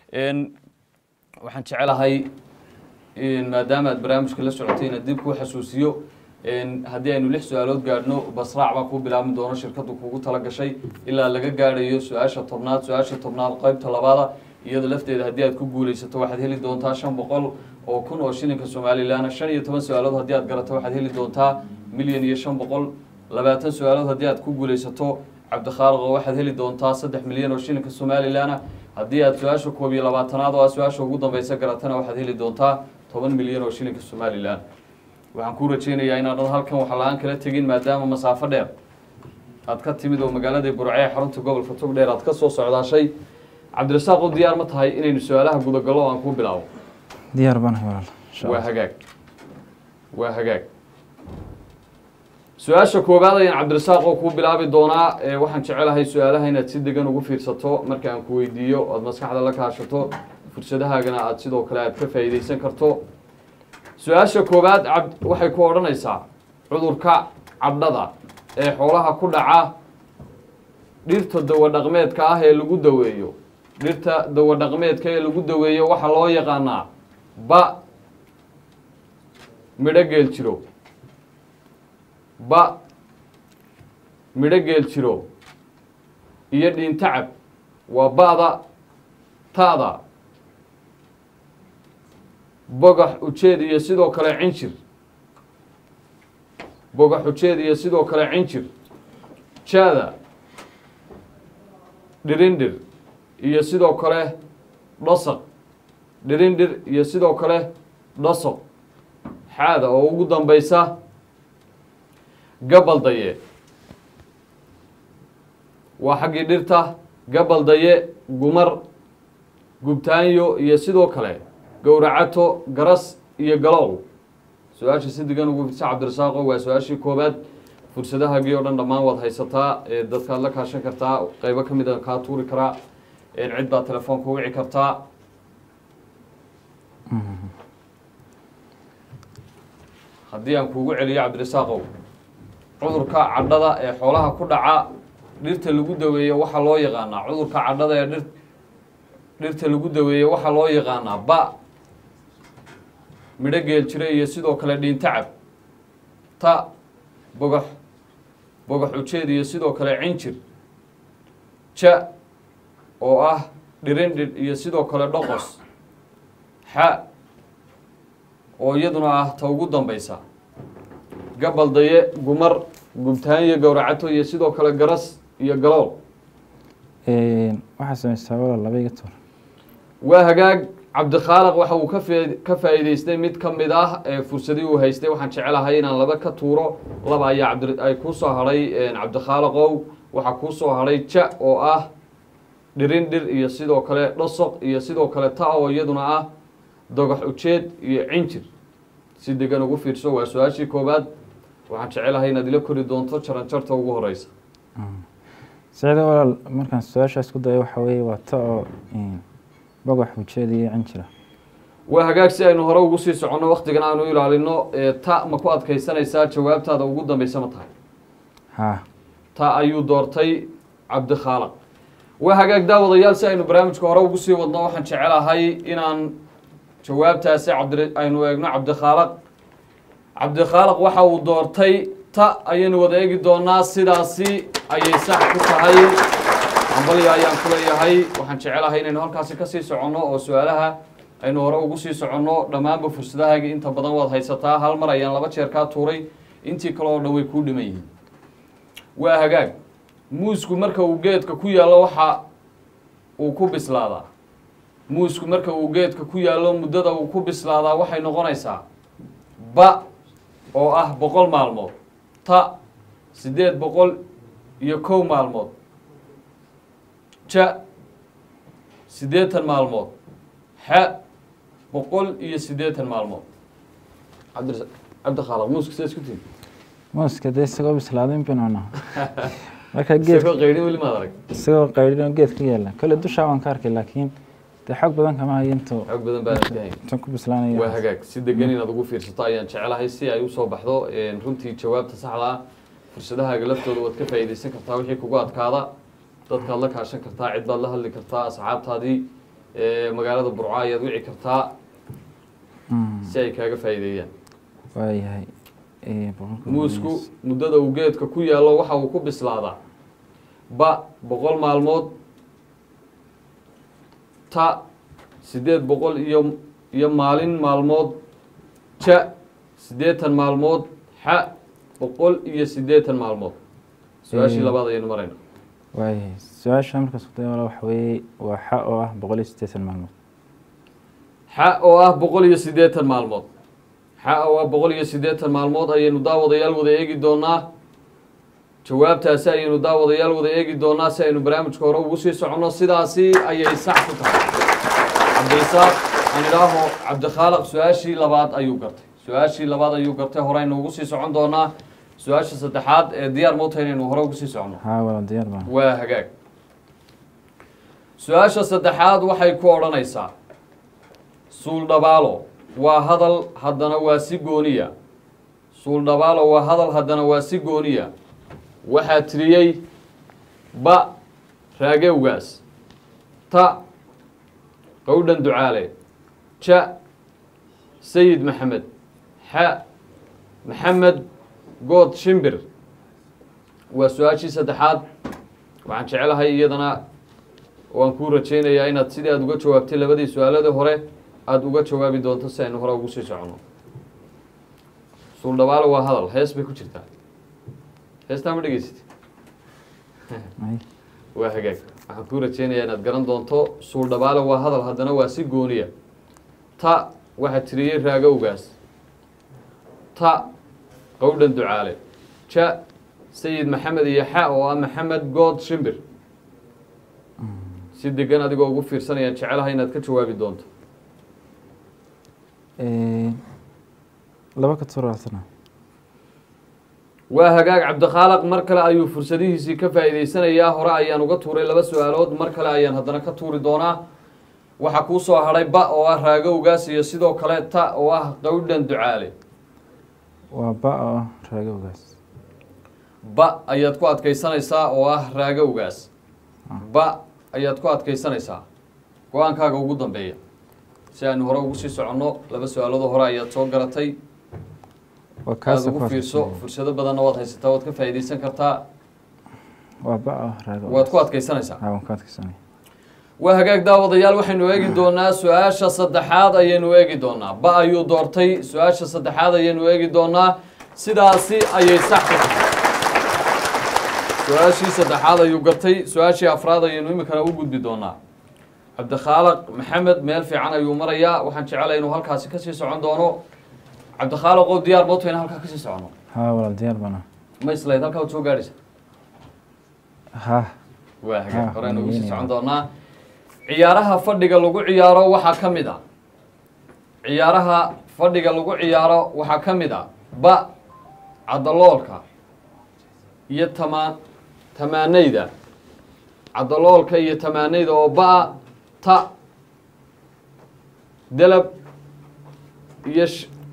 waxaan jecelahay maadaama aad barnaamijka la socotay inaad dib ku xasuusiyo haddii aynu 6 su'aalood gaadhno basraac baa ku bilaabmi doono shirkadu kugu tala gashay ilaa laga gaadhayo su'aasha tobnaad qaybta labaad iyada lafteeda haddii aad ku guuleysato waxaad heli doontaa 500 oo kun oo shilinka Soomaaliland 15 su'aalood haddii aad garato waxaad heli doontaa 1,500,000 20 su'aalood haddii aad ku guuleysato cabdikhaaliq waxaad heli doontaa 3 milyan oo shilinka Soomaaliland haddii aad su'aasha 22aad oo su'aasha ugu dambaysa garatana waxaad heli doontaa 10 milyan oo shilinka Soomaaliland waxaan ku rajaynayaa inaad halkan wax la'aan kala tagin maadaama masaafo dheer aad ka timid oo magaalada Burco ee xarunta gobolka Togdheer aad ka soo socdaashay cabdirasaaq diyaar ma tahay inaynu su'aalaha guda galo aan ku bilaabo diyaar baan ahay walaal waa hagaag su'aasha koobaad ayaan cabdirasaaq ku bilaabi doonaa waxaan jecelahay su'aalaha inaad si degan ugu fiirsato marka aan ku weydiiyo oo maskaxda la kaashato fursadahaagana aad sidoo kale aad ka faa'iideysan karto su'aasha koobaad waxay ku odhanaysaa cudurka cabdhada ee xoolaha ku dhaca dhirta dawo dhaqameedka ah ee lagu daweeyo dhirta dawo dhaqameedka ee lagu daweeyo waxa loo yaqaanaa ba midho geel jiro ba midho geel jiro iyo dhiintacab waa ba'da ta'da bogax ujeed iyo sidoo kale cinjir bogax ujeed iyo sidoo kale cinjir jaada dhirindhir iyo sidoo kale dhasaq dhirindhir iyo sidoo kale dhasaq xaada oo ugu dambaysa gabaldaye waa xaggii dhirta gabaldaye gumar gubtaanyo iyo sidoo kale gowracato garas iyo galow su-aasha si degan ugu fidsa cabdirasaaqo waa su-aashii koobaad fursadahaagii oo dhan dhammaan waad haysataa dadkaad la kaashan kartaa qaybo ka mid a kaa tuuri karaa cid baad telefoonka wici kartaa haddii aan kuugu celiyo cabdirasaaqow cudurka cadhada ee xoolaha ku dhaca dhirta lagu daweeyo waxaa loo yaqaanaa cudurka cadhada ee dhirta lagu daweeyo waxaa loo yaqaanaa ba midho geel jire iyo sidoo kale dhiintacab ta bogax ujeed iyo sidoo kale cinjir ja oo ah dhirindhidh iyo sidoo kale dhoqos xa oo iyaduna ah ta ugu dambaysa gabaldaye gumar gubtaanyo gowracato iyo sidoo kale garas iyo galool waxaa samaysaa walaal laba iga tuur waa hagaag cabdikhaaliq waxa uu ka faa'iidaystay mid ka mid ah fursadii uu haystay waxaan jecelahay inaan laba ka tuuro laba ayaa ay kuu soo hadhay cabdikhaaliqow waxaa kuu soo hadhay ja oo ah dhirindhir iyo sidoo kale dhosoq iyo sidoo kale ta oo iyaduna ah dogax ujeed iyo cinjir si degan ugu fiirso waa su-aashii koobaad waxaan jecelahay inaad ila kori doonto jaranjarta ugu horeysa sicida walaal markaan su-aashaas ku dayo waxa weeye waa ta oo bagax ujeediyo cinjira waa hagaag si aynu hore ugu sii soconno waktigan aanu ilaalino ta ma ku adkaysanaysaa jawaabtaada ugu dambeysa ma tahay ha ta ayuu doortay cabdikhaaliq waa hagaag daawadayaal si aynu barnaamijka hore ugu sii wadno waxaan jecelahay inaan jawaabtaasi aynu eegno cabdikhaaliq waxa uu doortay ta ayaynu wada eegi doonaa sidaasi ayay sax ku tahay ambalya ayaan ku leeyahay waxaan jecelahay inaynu halkaasi kasii soconno oo su-aalaha aynu hore ugu sii soconno dhammaanba fursadahaaga inta badan waad haysataa hal mar ayaan 2 jeer kaa tuuray intii kale oo dhan way kuu dhiman yihiin waa hagaag muusku marka uu geedka ku yaallo waxa uu ku bislaadaa muusku marka uu geedka ku yaallo muddada uu ku bislaadaa waxay noqonaysaa ba oo ah 100 maalmood ta 801 maalmood ja 80 maalmood xa 180 maalmood cabdikhaaliq muuska saa isku tihin muuska dee isagoo bislaaday inbinuna marka geed isagoo qaydhin weli maad arag isagoo qaydhin geed ka yaala kale dushaa waan ka arkay laakiin dee xog badan kama hayo intuu xog badan baan ka hayn intuu ku bislaanayo waa hagaag si degan inaad ugu fiirsato ayaan jecelahay si ay usoo baxdo runtii jawaabta saxda ah fursadahaaga laftooda waad ka faa'iidaysan kartaa wixii kugu adkaada dadkaad la kaashan kartaa cid baad la hadli kartaa asxaabtaadii magaalada burco ayaad wici kartaa si ay kaaga faa'iideeyaan waayahay muusku muddada uu geedka ku yaallo waxa uu ku bislaadaa ba 100 maalmood ta 800 iyo maalin maalmood ja 80 maalmood xa 180 maalmood su-aashii labaad ayaynu marayna waayahay su-aasha markaas ku dayo waxa weeye waa xa oo ah 180 maalmood xa oo ah 180 maalmood xa oo ah 180 maalmood ayaynu daawadayaal wada eegi doonaa jawaabtaasi ayaynu daawadayaal wada eegi doonaa si aynu barnaamijka hore ugu sii soconno sidaasi ayay sax ku tahay cabdirasaaq aan idhaaho cabdikhaaliq su-aashii labaad ayuu gartay hore aynu ugu sii socon doonaa su-aasha saddexaad ee diyaar moota inaynu hore ugu sii soconno haa wala diyaar baan waa hagaag su-aasha saddexaad waxay ku odhanaysaa suuldhabaalo waa hadal haddana waa si gooniya suuldhabaalo waa hadal haddana waa si gooniya waxaa tiriyey ba raagewgaas ta qowdhan ducaale ja sayid maxamed xa maxamed good shimbir waa su-aashii saddexaad waxaan jecelahay iyadana waan kuu rajaynayaa inaad sidii aada uga jawaabtay labadii su-aaladii hore aada uga jawaabi doonto si aynu hore ugu sii soconno suuldhabaalo waa hadal hees bay ku jirtaa heestaa ma dhegeysatid waa hagaag waxaan kuu rajaynayaa inaad garan doonto suuldhabaalo waa hadal haddana waa si gooniya ta waxaa tiriyey raagowgaas ta qowdhan ducaale ja sayid maxamed iyo xa oo ah maxamed good shimbir si degan adigoo ugu fiirsanayaan jecelahay inaad ka jawaabi doonto laba ka tuuraasana waa hagaag cabdikhaaliq mar kale ayuu fursadihiisii ka faa'iidaysanayaa hore ayaan uga tuuray 2 su-aalood mar kale ayaan haddana ka tuuri doonaa waxaa kuu soo hadhay ba oo ah raagowgaas iyo sidoo kale ta oo ah qowdhan ducaale waa ba oo ah raagowgaas ba ayaad ku adkaysanaysaa oo ah raagowgaas ba ayaad ku adkaysanaysaa go-aankaaga ugu dambeeya si aynu hore ugu sii soconno 2 su-aalood hore ayaad soo garatay aada ugu fiirso fursado badanna waad haysataa waad ka faa'iidaysan kartaa waa ba oo raagowgaas waad ku adkaysanaysaa waan ku adkaysanaya waa hagaag daawadayaal waxaynu eegi doonaa su-aasha saddexaad ayaynu eegi doonaa ba ayuu doortay su-aasha saddexaad ayaynu eegi doonaa sidaasi ayay sax ku tahay su-aashii saddexaad ayuu gartay su-aashii afraad ayaynu iminkana u gudbi doonaa cabdikhaaliq maxamed meel fiican ayuu marayaa waxaan jecelahay inuu halkaasi kasii socon doono cabdikhaaliq oo diyaar mooto in halkaa kasii socono haa walaal diyaar bana ma islayd halkaa waad soo gaadhaysa ha waa hagaag hore aynu ugu sii socon doonaa ciyaaraha fadhiga lagu ciyaaro waxaa ka mid ah ciyaaraha fadhiga lagu ciyaaro waxaa ka mid ah ba cadaloolka iyo tamaanayda cadaloolka iyo tamaanayda oo ba ta dalab iyo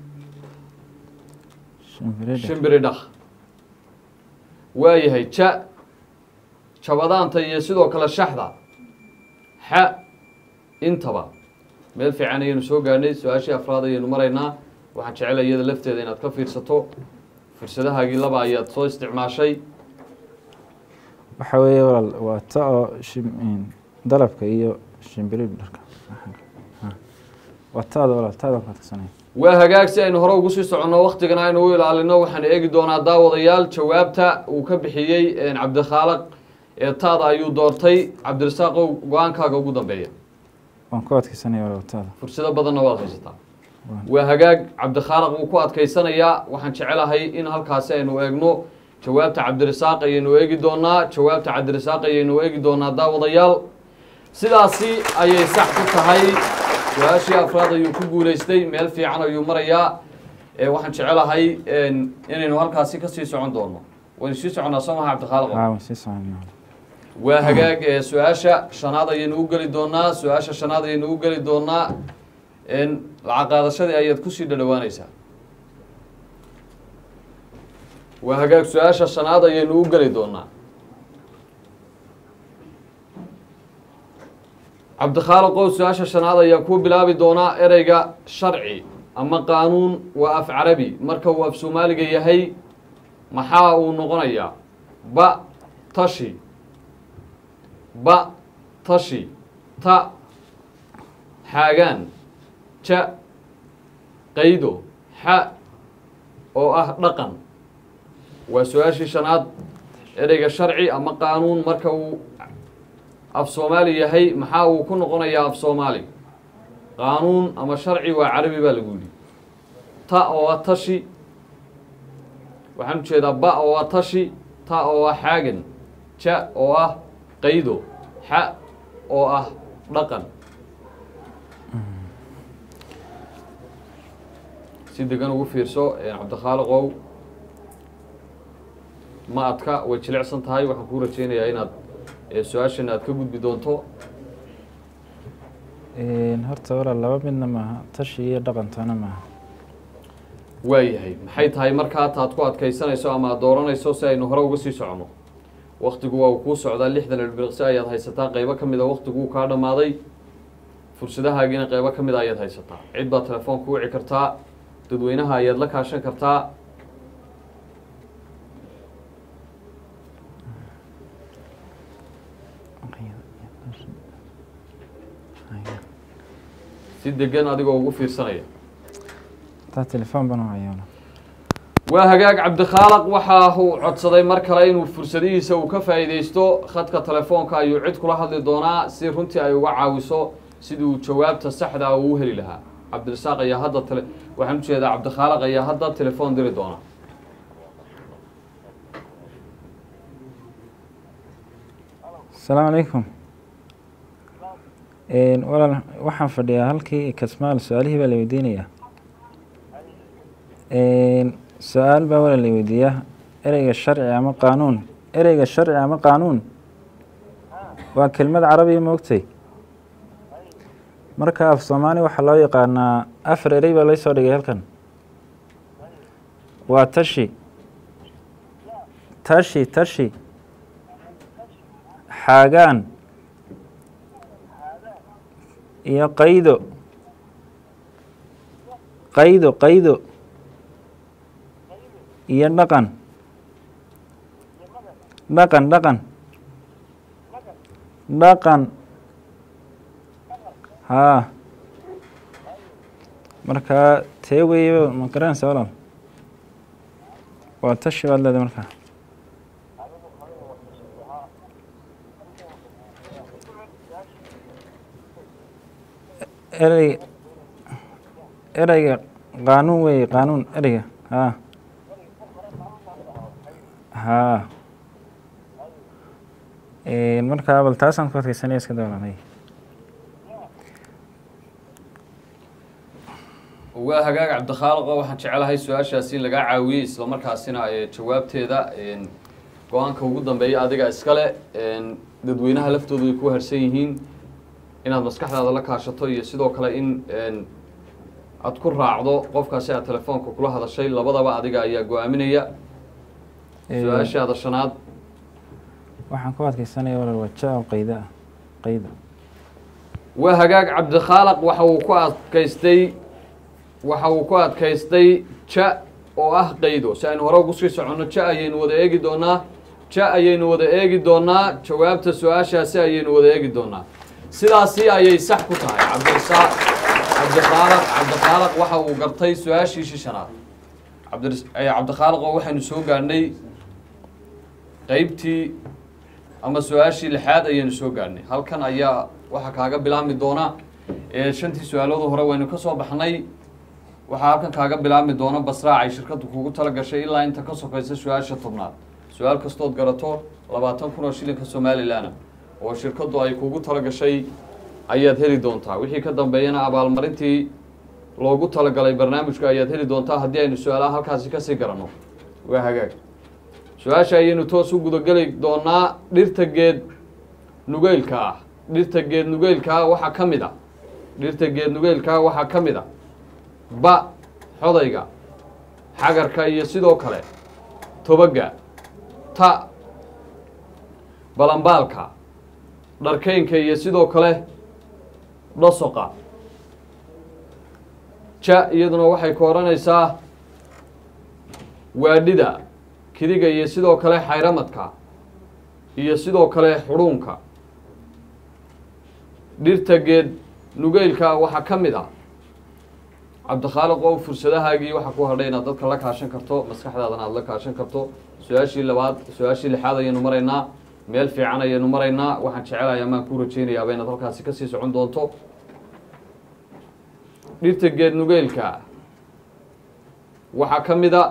shimbiri dhaq waayahay ja jabadaanta iyo sidoo kale shaxda xa intaba meel fiican ayaynu soo gaadhnay su-aashii afraad ayaynu maraynaa waxaan jecela iyada lafteeda inaad ka fiirsato fursadahaagii laba ayaad soo isticmaashay waxa weeye walaal waa ta oo dalabka iyo shimbiri dharka waa taada walaal taada ka tirsanay waa hagaag si aynu hore ugu sii soconno waktigana aynu u ilaalino waxaan eegi doonaa daawadayaal jawaabta uu ka bixiyey cabdikhaaliq ee taada ayuu doortay cabdirasaaqow go-aankaaga ugu dambeeya waan ku adkeysanaya walaal taada fursado badanna waad haysataa waa hagaag cabdikhaaliq wuu ku adkeysanayaa waxaan jecelahay in halkaasi aynu eegno jawaabta cabdirasaaq ayaynu eegi doonaa jawaabta cabdirasaaq ayaynu eegi doonaa daawadayaal sidaasi ayay sax ku tahay su-aashii afraad ayuu ku guulaystay meel fiican ayuu marayaa waxaan jecelahay inaynu halkaasi kasii socon doono waynu sii soconnaa soo maha cabdikhaaliq waa hagaag su-aasha shanaad ayaynu u geli doonaa su-aasha shanaad ayaynu u geli doonaa lacag qaadashadii ayaad kusii dhadhawaanaysaa waa hagaag su-aasha shanaad ayaynu u geli doonaa cabdikhaaliqow su-aasha shanaad ayaa kuu bilaabi doonaa ereyga sharci ama qaanuun waa af carabi marka uu af soomaaliga yahay maxaa uu noqonayaa ba tashi ba tashi ta xaagaan ja qaydo xa oo ah dhaqan waa su-aashii shanaad ereyga sharci ama qaanuun marka uu af soomaali yahay maxaa uu ku noqonayaa af soomaali qaanuun ama sharci waa carabi baa lagu yidhi ta oo ah tashi waxaan ujeedaa ba oo ah tashi ta oo ah xaagan ja oo ah qaydo xa oo ah dhaqan si degan ugu fiirso cabdikhaaliqow ma adka way jilicsan tahay waxaan kuu rajeynayaa inaad su-aashan aad ka gudbi doonto horta walaal laba midna maaha tashi iyo dhaqantana maaha waayahay maxay tahay markaa taad ku adkaysanayso ama aad dooranayso si aynu hore uga sii socono waktigu waa uu kuu socdaa 60 ilbiriqsi ayaad haysataa qeybo ka mid a waktiguu kaa dhammaaday fursadahaagiina qeybo ka mid a ayaad haysataa cid baad telefoon ku wici kartaa dadweynaha ayaad la kaashan kartaa si degan adigoo ugu fiirsanaya taa telefoon baan u hayaa waa hagaag cabdikhaaliq waxa uu codsaday mar kale inuu fursadihiisa uu ka faa'iidaysto khadka telefoonka ayuu cid kula hadli doonaa si runtii ay uga caawiso siduu jawaabta saxda ah uu u heli lahaa cabdirasaaq ayaa hadda waxaan u jeedaa cabdikhaaliq ayaa hadda telefoon diri doona asalaamu calaykum walaal waxaan fadhiyaa halkii kasmaal su-aalihii baa la weydiinayaa su-aal baa walaal la weydiiyaa ereyga sharci ama qaanuun ereyga sharci ama qaanuun waa kelmad carabiya moogtay marka af soomaali waxaa loo yaqaanaa afar erey baa laysoo dhigay halkan waa tashi tashi tashi xaagaan iyo qaydo qaydo qaydo iyo dhaqan dhaqan dhaqan dhaqan haa markaa tee weeye ma garanaysa walaal waa tashi baad leedahay markaa ereyga qaanuun weeye qaanuun ereyga haa haa markaa bal taasaan ku adkeysanaya iska dawlanay waa hagaag cabdikhaaliqo waxaan jecelahay su-aashaasi in lagaa caawiyey isla markaasina jawaabteeda go-aanka ugu dambeeya adiga iskale dadweynaha laftoodu ay ku harsan yihiin inaad maskaxdaada la kaashato iyo sidoo kale in aad ku raacdo qofkaasi aad telefoonka kula hadashay labadaba adiga ayaa go-aaminaya su-aashaada shanaad waxaan ku adkeysanaya walal waa ja oo qayda ah qayda waa hagaag cabdikhaaliq waxa uu ku adkaystay ja oo ah qaydo si aynu hore ugu sii soconno ja ayaynu wada eegi doonaa jawaabta su-aashaasi ayaynu wada eegi doonaa sidaasi ayay sax ku tahay cabdikhaaliq waxa uu gartay su-aashiisii shanaad cabdikhaaliq oo waxaynu soo gaadhnay qeybtii ama su-aashii lixaad ayaynu soo gaadhnay halkan ayaa waxaa kaaga bilaabmi doona shantii su-aalooda hore waynu ka soo baxnay waxaa halkan kaaga bilaabmi doona basraac ay shirkaddu kugu tala gashay ilaa inta ka sokaysa su-aasha tobnaad su-aal kastood garato 20 kun oo shilinka somalilan oo shirkaddu ay kugu tala gashay ayaad heli doontaa wixii ka dambeeyana abaalmarintii loogu talagalay barnaamijka ayaad heli doontaa haddii aynu su-aalaha halkaasi kasii garanno waa hagaag su-aasha ayaynu toos u gudageli doonaa dhirta geed nugeylka ah dhirta geed nugeylkaa waxaa ka mid a dhirta geed nugeylkaa waxaa ka mid a ba xodayga xagarka iyo sidoo kale tobaga ta balambaalka dharkeynka iyo sidoo kale dhasoqa ja iyaduna waxay ka odhanaysaa waadhida kidiga iyo sidoo kale xayramadka iyo sidoo kale xudhuunka dhirta geed nugeylka waxaa ka mid ah cabdikhaaliq oo fursadahaagii waxaa ku hadhay inaad dadka la kaashan karto maskaxdaadana aada la kaashan karto su-aashii labaad su-aashii lixaad ayaynu maraynaa meel fiican ayaynu maraynaa waxaan jecelahay amaan ku rajeynayaaba inaad halkaasi kasii socon doonto dhirta geed nugeylka waxaa ka mid a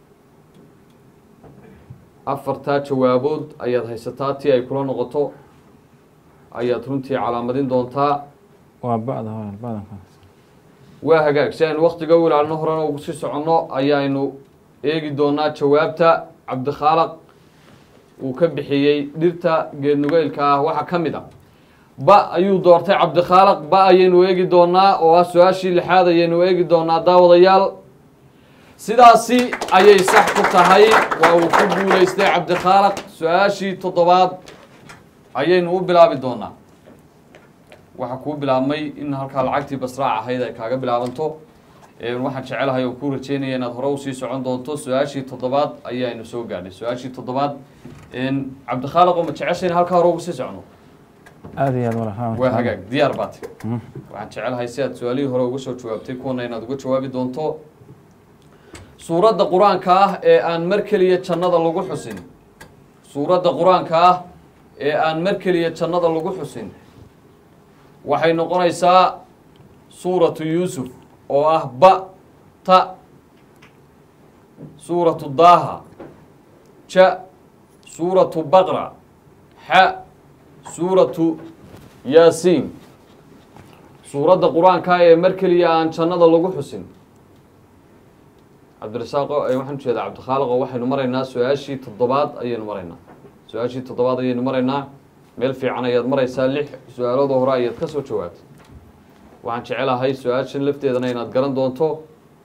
afartaa jawaabood ayaad haysataa tii ay kula noqoto ayaad runtii calaamadin doontaa waa ba'da hore badanka waa hagaag si aynu waktiga u ilaalino horena ugu sii soconno ayaaynu eegi doonaa jawaabta cabdikhaaliq uu ka bixiyey dhirta geed nugeylka ah waxaa ka mid a ba ayuu doortay cabdikhaaliq ba ayaynu eegi doonaa oo ah su-aashii lixaad ayaynu eegi doonaa daawadayaal sidaasi ayay sax ku tahay waa uu ku guulaystay cabdikhaaliq su-aashii toddobaad ayaynu u bilaabi doonaa waxaa kuu bilaabmay in halkaa lacagtii basraac ahayd ay kaaga bilaabanto waxaan jecelahay oo ku rajeynaya inaad hore usii socon doonto su-aashii toddobaad ayaaynu soo gaadhay su-aashii toddobaad cabdikhaaliq oo ma jeceshayn halkaa hore ugu sii socno aada iyo aad walaal waa hagaag diyaar baati waxaan jecelahay si aad su-aalihii hore uga soo jawaabtay kuwana inaad uga jawaabi doonto suuradda qur-aanka ah ee aan mar keliya jannada lagu xusin suuradda qur-aanka ah ee aan mar keliya jannada lagu xusin waxay noqonaysaa suuratu yuusuf oo ah ba ta suuratu daaha ja suuratu baqra xa suuratu yaasiin suuradda qur-aanka ee mar keliya aan jannada lagu xusin cabdirasaaqo waxaan ujeedaa cabdikhaaliqo waxaynu maraynaa su-aashii toddobaad ayaynu maraynaa su-aashii toddobaad ayaynu maraynaa meel fiican ayaad maraysaa 6 su-aalooda hore ayaad ka soo jawaabtay waxaan jecelahay su-aashan lafteedana inaad garan doonto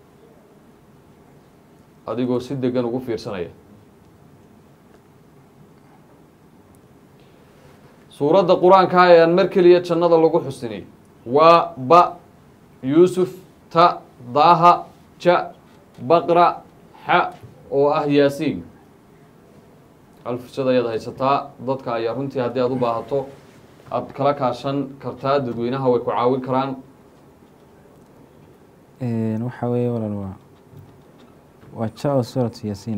adigoo si degan ugu fiirsanaya suuradda qur-aanka ee aan mar keliya jannada lagu xusinay waa ba yuusuf ta daaha ja baqra xa oo ah yaasiin hal fursad ayaad haysataa dadka ayaa runtii haddii aada u baahato aada kala kaashan kartaa dadweynaha way ku caawin karaan waxa weeye walaal waa ja oo suuratu yaasiina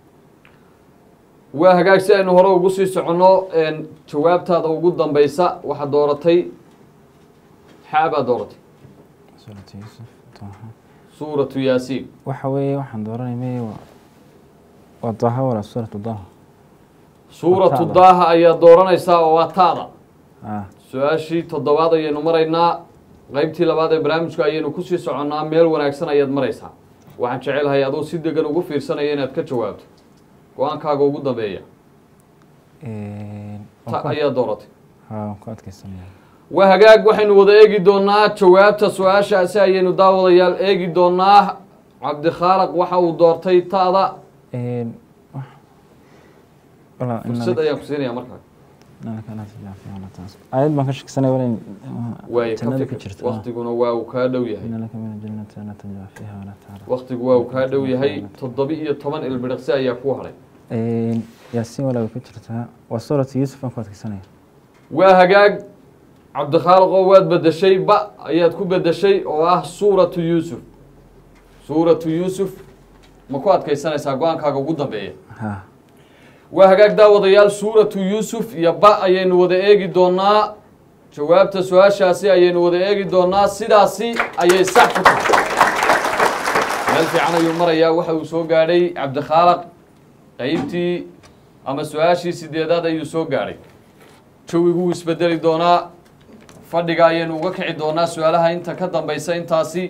waa hagaag si aynu hore ugu sii soconno jawaabtaada ugu dambeysa waxaad dooratay xa baad dooratay suuratu yuusuf suuratu yaasiin waxa weeye waxaan dooranay me waa daaha walaal suuratu daaha suuratu daaha ayaad dooranaysaa oo waa taada su-aashii toddobaad ayaynu maraynaa qaybtii labaad ee barnaamijka ayaynu kusii soconnaa meel wanaagsan ayaad maraysaa waxaan jecelahay adoo si degan ugu fiirsanaya inaad ka jawaabto go-aankaaga ugu dambeeya ta ayaa dooratay ku adkaysanaya waa hagaag waxaynu wada eegi doonaa jawaabta su-aashaasi ayaynu daawadayaal eegi doonaa cabdikhaaliq waxa uu doortay ta'da fursad ayaan ku siinaya markaa ayad baan ka shaksanay walayn waay ka jirto waqtiguna waa uu kaa dhow yahay waqtigu waa uu kaa dhow yahay 17 ilbiriqsi ayaa ku haray yaasiin walaa ku jirtaa waa suuratu yuusuf aan ku adkaysanaya waa hagaag cabdikhaaliq oo waad bedeshay ba ayaad ku bedeshay oo ah suuratu yuusuf ma ku adkaysanaysaa go-aankaaga ugu dambeeya waa hagaag daawadayaal suuratu yuusuf iyo ba ayaynu wada eegi doonaa jawaabta su-aashaasi ayaynu wada eegi doonaa sidaasi ayay sax ku tahay meel fiican ayuu marayaa waxa uu soo gaadhay cabdikhaaliq qaybtii ama su-aashii 8aad ayuu soo gaadhay jawigu wuu isbedeli doonaa fadhiga ayaynu uga kici doonaa su-aalaha inta ka dambaysa intaasi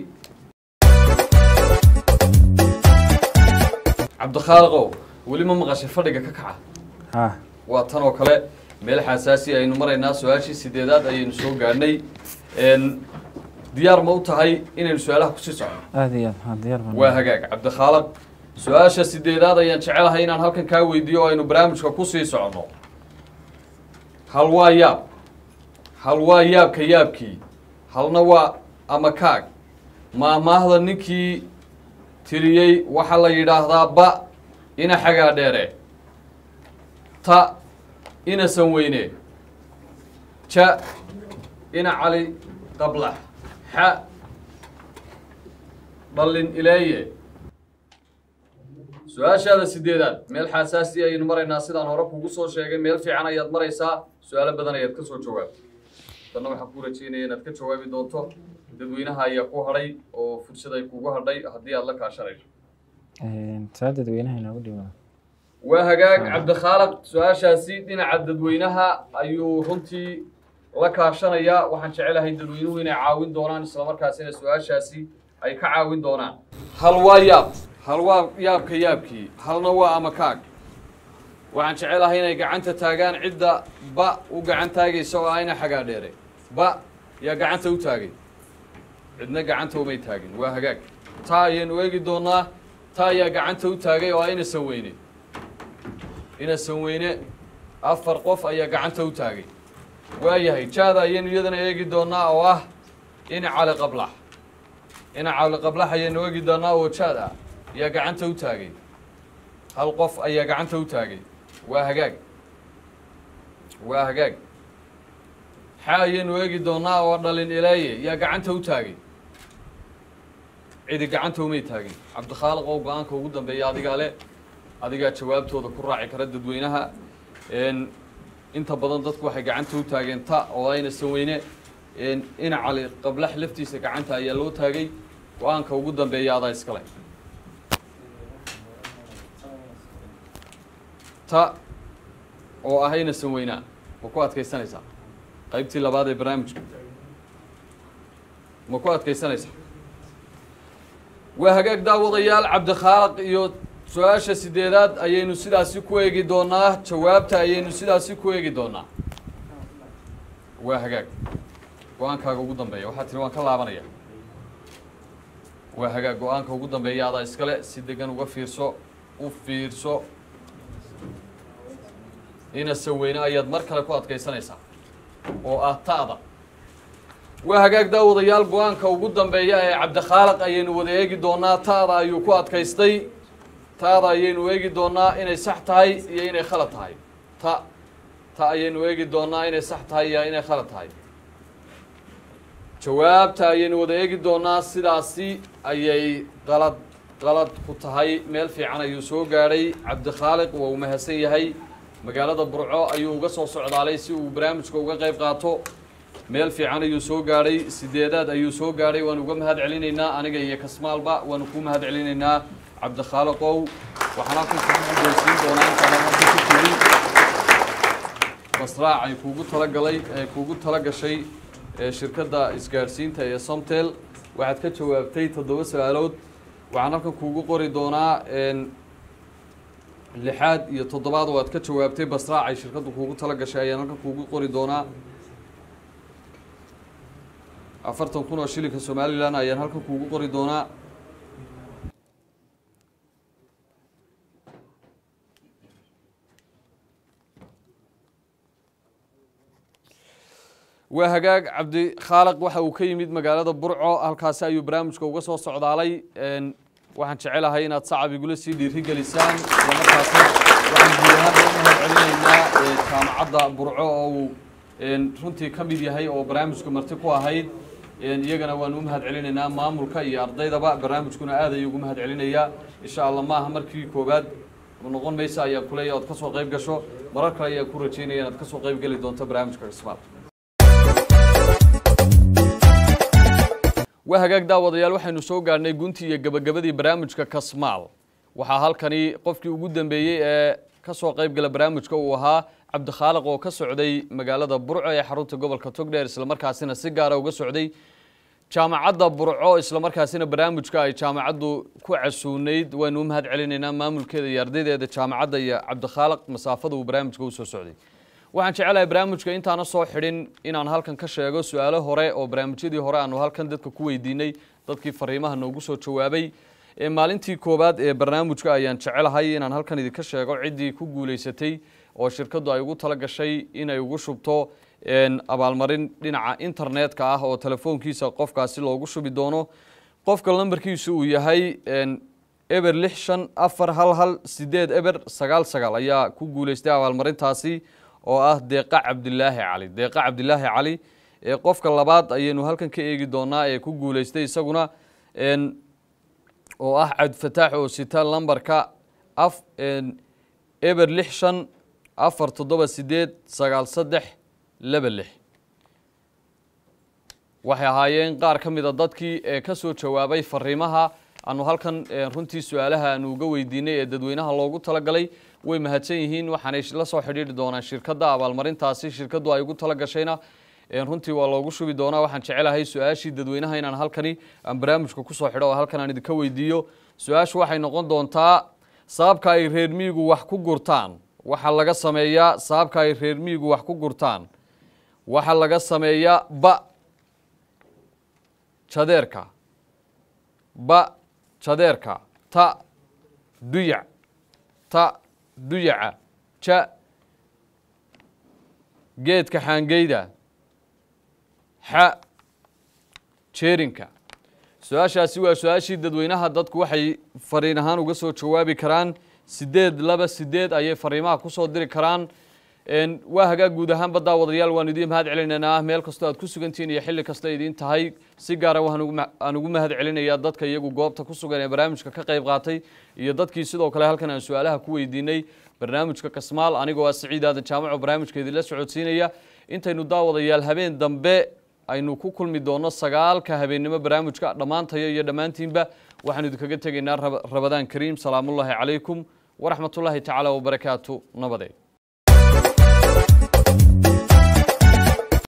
cabdikhaaliqow weli ma maqashay fadhiga ka kaca waa tan oo kale meel xasaasi ayaynu maraynaa su-aashii 8aad ayaynu soo gaadhnay diyaar ma u tahay inaynu su-aalaha kusii socno aad iyo aad diyaar baan waa hagaag cabdikhaaliq su-aasha 8aad ayaan jecelahay inaan halkan kaa weydiiyo oo aynu barnaamijka kusii soconno hal waa yaabka yaabkii halna waa ama kaag maahmaahda ninkii tiriyey waxaa la yidhaahdaa ba ina xagaa dheere ta ina sanweyne ja ina cali qablax xa dhallin ileeye su-aashaada 8aad meel xasaasi ayaynu maraynaa sidaan hore kugu soo sheegay meel fiican ayaad maraysaa su-aalo badan ayaad ka soo jawaabtay tanna waxaan ku rajeynaya inaad ka jawaabi doonto dadweynaha ayaa ku hadhay oo fursad ay kugu hadhay haddii aad la kaashanayso saa dadweynaha inoogu dhimaa waa hagaag cabdikhaaliq su-aashaasi dhinaca dadweynaha ayuu runtii la kaashanayaa waxaan jecelahay dadweynuhu inay caawin doonaan islamarkaasina su-aashaasi ay ka caawin doonaan hal waa yaabka yaabkii halna waa ama kaag waxaan jecelahay inay gacanta taagaan cidda ba u gacan taagaysa oo ah ina xagaa dheere ba yaa gacanta u taagay cidna gacanta umay taagin waa hagaag taa ayaynu eegi doonaa taa ayaa gacanta u taagay oo ah ina sanweyne 4 qof ayaa gacanta u taagay waayahay jaada ayaynu iyadana eegi doonaa oo ah ina cali qablax ayaynu eegi doonaa oo jaad ah ayaa gacanta u taagay hal qof ayaa gacanta u taagay waa hagaag xa ayaynu eegi doonaa oo dhalin ileeye yaa gacanta u taagay cidi gacanta umay taagin cabdikhaaliq oo go-aanka ugu dambeeya adigaa le adigaa jawaabtooda ku raaci kara dadweynaha inta badan dadku waxay gacanta u taageen ta oo ayna sanweyne ina cali qablax laftiisa gacanta ayaa loo taagay go-aanka ugu dambeeya adaa iskale ta oo ah ina sanweynaa ma ku adkaysanaysaa qaybtii labaad ee barnaamijka ma ku adkaysanaysaa waa hagaag daawadayaal cabdikhaaliq iyo su-aasha 8aad ayaynu sidaasi ku eegi doonaa jawaabta ayaynu sidaasi ku eegi doonaa waa hagaag go-aankaaga ugu dambeeya waxaa tiri waan ka laabanaya waa hagaag go-aanka ugu dambeeya adaa iskale si degan uga fiirso u fiirso ina sanweyne ayaad mar kale ku adkaysanaysaa oo ah ta'da waa hagaag daawadayaal go-aanka ugu dambeeya ee cabdikhaaliq ayaynu wada eegi doonaa ta'da ayuu ku adkaystay ta'da ayaynu eegi doonaa inay sax tahay iyo inay khalad tahay ta ayaynu eegi doonaa inay sax tahay iyo inay khalad tahay jawaabta ayaynu wada eegi doonaa sidaasi ayay qalad ku tahay meel fiican ayuu soo gaadhay cabdikhaaliq waa uu mahadsan yahay magaalada burco ayuu uga soo socdaalay si uu barnaamijka uga qayb qaato meel fiican ayuu soo gaadhay 8aad ayuu soo gaadhay waanu uga mahad celinaynaa aniga iyo kasmaalba waanu ku mahad celinaynaa cabdikhaaliqow waxaana ku gudaysiin doonaa intaana halka ku tegin masraac ay kuugu talagashay shirkadda isgaarsiinta ee Somtel waxaad ka jawaabtay 7 su'aalood waxaan halkan kuugu qori doonaa 6aad iyo 7aad waad ka jawaabtay basraac ay shirkaddu kuugu tala gashay ayaan halkan kuugu qori doonaa 40,000 oo shilinka Somaliland ayaan halkan kuugu qori doonaa وهجاج عبد خالق waxa uu ka yimid magaalada Burco halkaas ayuu barnaamijka uga soo socdaalay waxaan jecelahay inaad sacab igula sii dhiiri gelisaan markaas waxaan gudaha jaamacadda Burco oo runtii ka mid yahay oo barnaamijku marti ku ahayd iyagana waan u mahad celinaynaa maamulka iyo ardaydaba barnaamijkuna aad ayuu ugu mahad celinayaa insha Allah maaha markii koobaad noqon maysa ayaa kulay oo ka soo qayb gasho marar kale ayaa ku rajeynaya inaad ka soo qayb gali doonto barnaamijka Kismaal وهجاج داوديال waxaynu soo gaarnay gunti iyo gabagabadii barnaamijka Kasmaal waxa halkani qofkii ugu dambeeyay ee ka soo qayb gala barnaamijka uu ahaa Cabdi Khaaliq oo ka socday magaalada Burco ee xarunta gobolka Togdheer isla markaasina si gaar ah uga socday jaamacadda Burco isla markaasina barnaamijka ay jaamacaddu ku casuunayd waynu mahad celinaynaa maamulkeeda iyo ardaydeeda jaamacadda iyo Cabdi Khaaliq masaafada uu barnaamijka u soo socday waxaan jecelahay barnaamijka intaan soo xidhin inaan halkan ka sheego su'aalo hore oo barnaamijyadii hore aanu halkan dadka ku weydiinay dadkii fariimaha noogu soo jawaabay maalintii koobaad ee barnaamijka ayaan jecelahay inaan halkan idinka sheego ciddii ku guuleysatay oo shirkaddu ay ugu tala gashay inay ugu shubto abaalmarin dhinaca internetka ah oo telefoonkiisa qofkaasi loogu shubi doono qofka lambarkiisu uu yahay eber 654118 eber 99 ayaa ku guuleystay abaalmarintaasi oo ah Deeqa Cabdilaahi Cali Deeqa Cabdilaahi Cali qofka labaad ayaynu halkan ka eegi doonaa ee ku guuleystay isaguna oo ah Cabd Fataax oo sita lambarka eber 654793 waxay ahaayeen qaar ka mid ah dadkii ka soo jawaabay fariimaha aanu halkan runtii su'aalaha aanu uga weydiinay ee dadweynaha loogu tala galay way mahadsan yihiin waxaanay la soo xidhiidhi doonaan shirkadda abaalmarintaasi shirkaddu ay ugu tala gashayna runtii waa loogu shubi doonaa waxaan jecelahay su'aashii dadweynaha inaan halkani aan barnaamijka ku soo xidho oo halkan aan idinka weydiiyo su'aashu waxay noqon doontaa sababka ay reer miyigu wax ku gurtaan waxa laga sameeyaa sababka ay reer miyigu wax ku gurtaan waxa laga sameeyaa jadeerka jadeerka ta duyaca ja geedka xaangeyda xa jeerinka su'aashaasi waa su'aashii dadweynaha dadku waxay fariin ahaan uga soo jawaabi karaan 828 ayay fariimaha ku soo diri karaan waa hagaag guud ahaan daawadayaal waan idin mahad celinaynaa meel kasta aad ku sugantiin iyo xilli kasta idin tahay si gaar ah aan ugu mahad celinayaa dadka iyagu goobta ku sugan ee barnaamijka ka qayb qaatay iyo dadkii sidoo kale halkan aan su'aalaha ku weydiinay barnaamijka Kasmaal anigoo ah Saciid Aadan Jaamaco barnaamijkeedii la socodsiinaya intaynu daawadayaal habeen dambe aynu ku kulmi doono 9 habeenimo barnaamijka dhamaantayo iyo dhamaantiinba waxaan idinkaga tegaynaa Ramadaan Kariim salaamullaahi calaykum ورحمة الله تعالى وبركاته نبدأ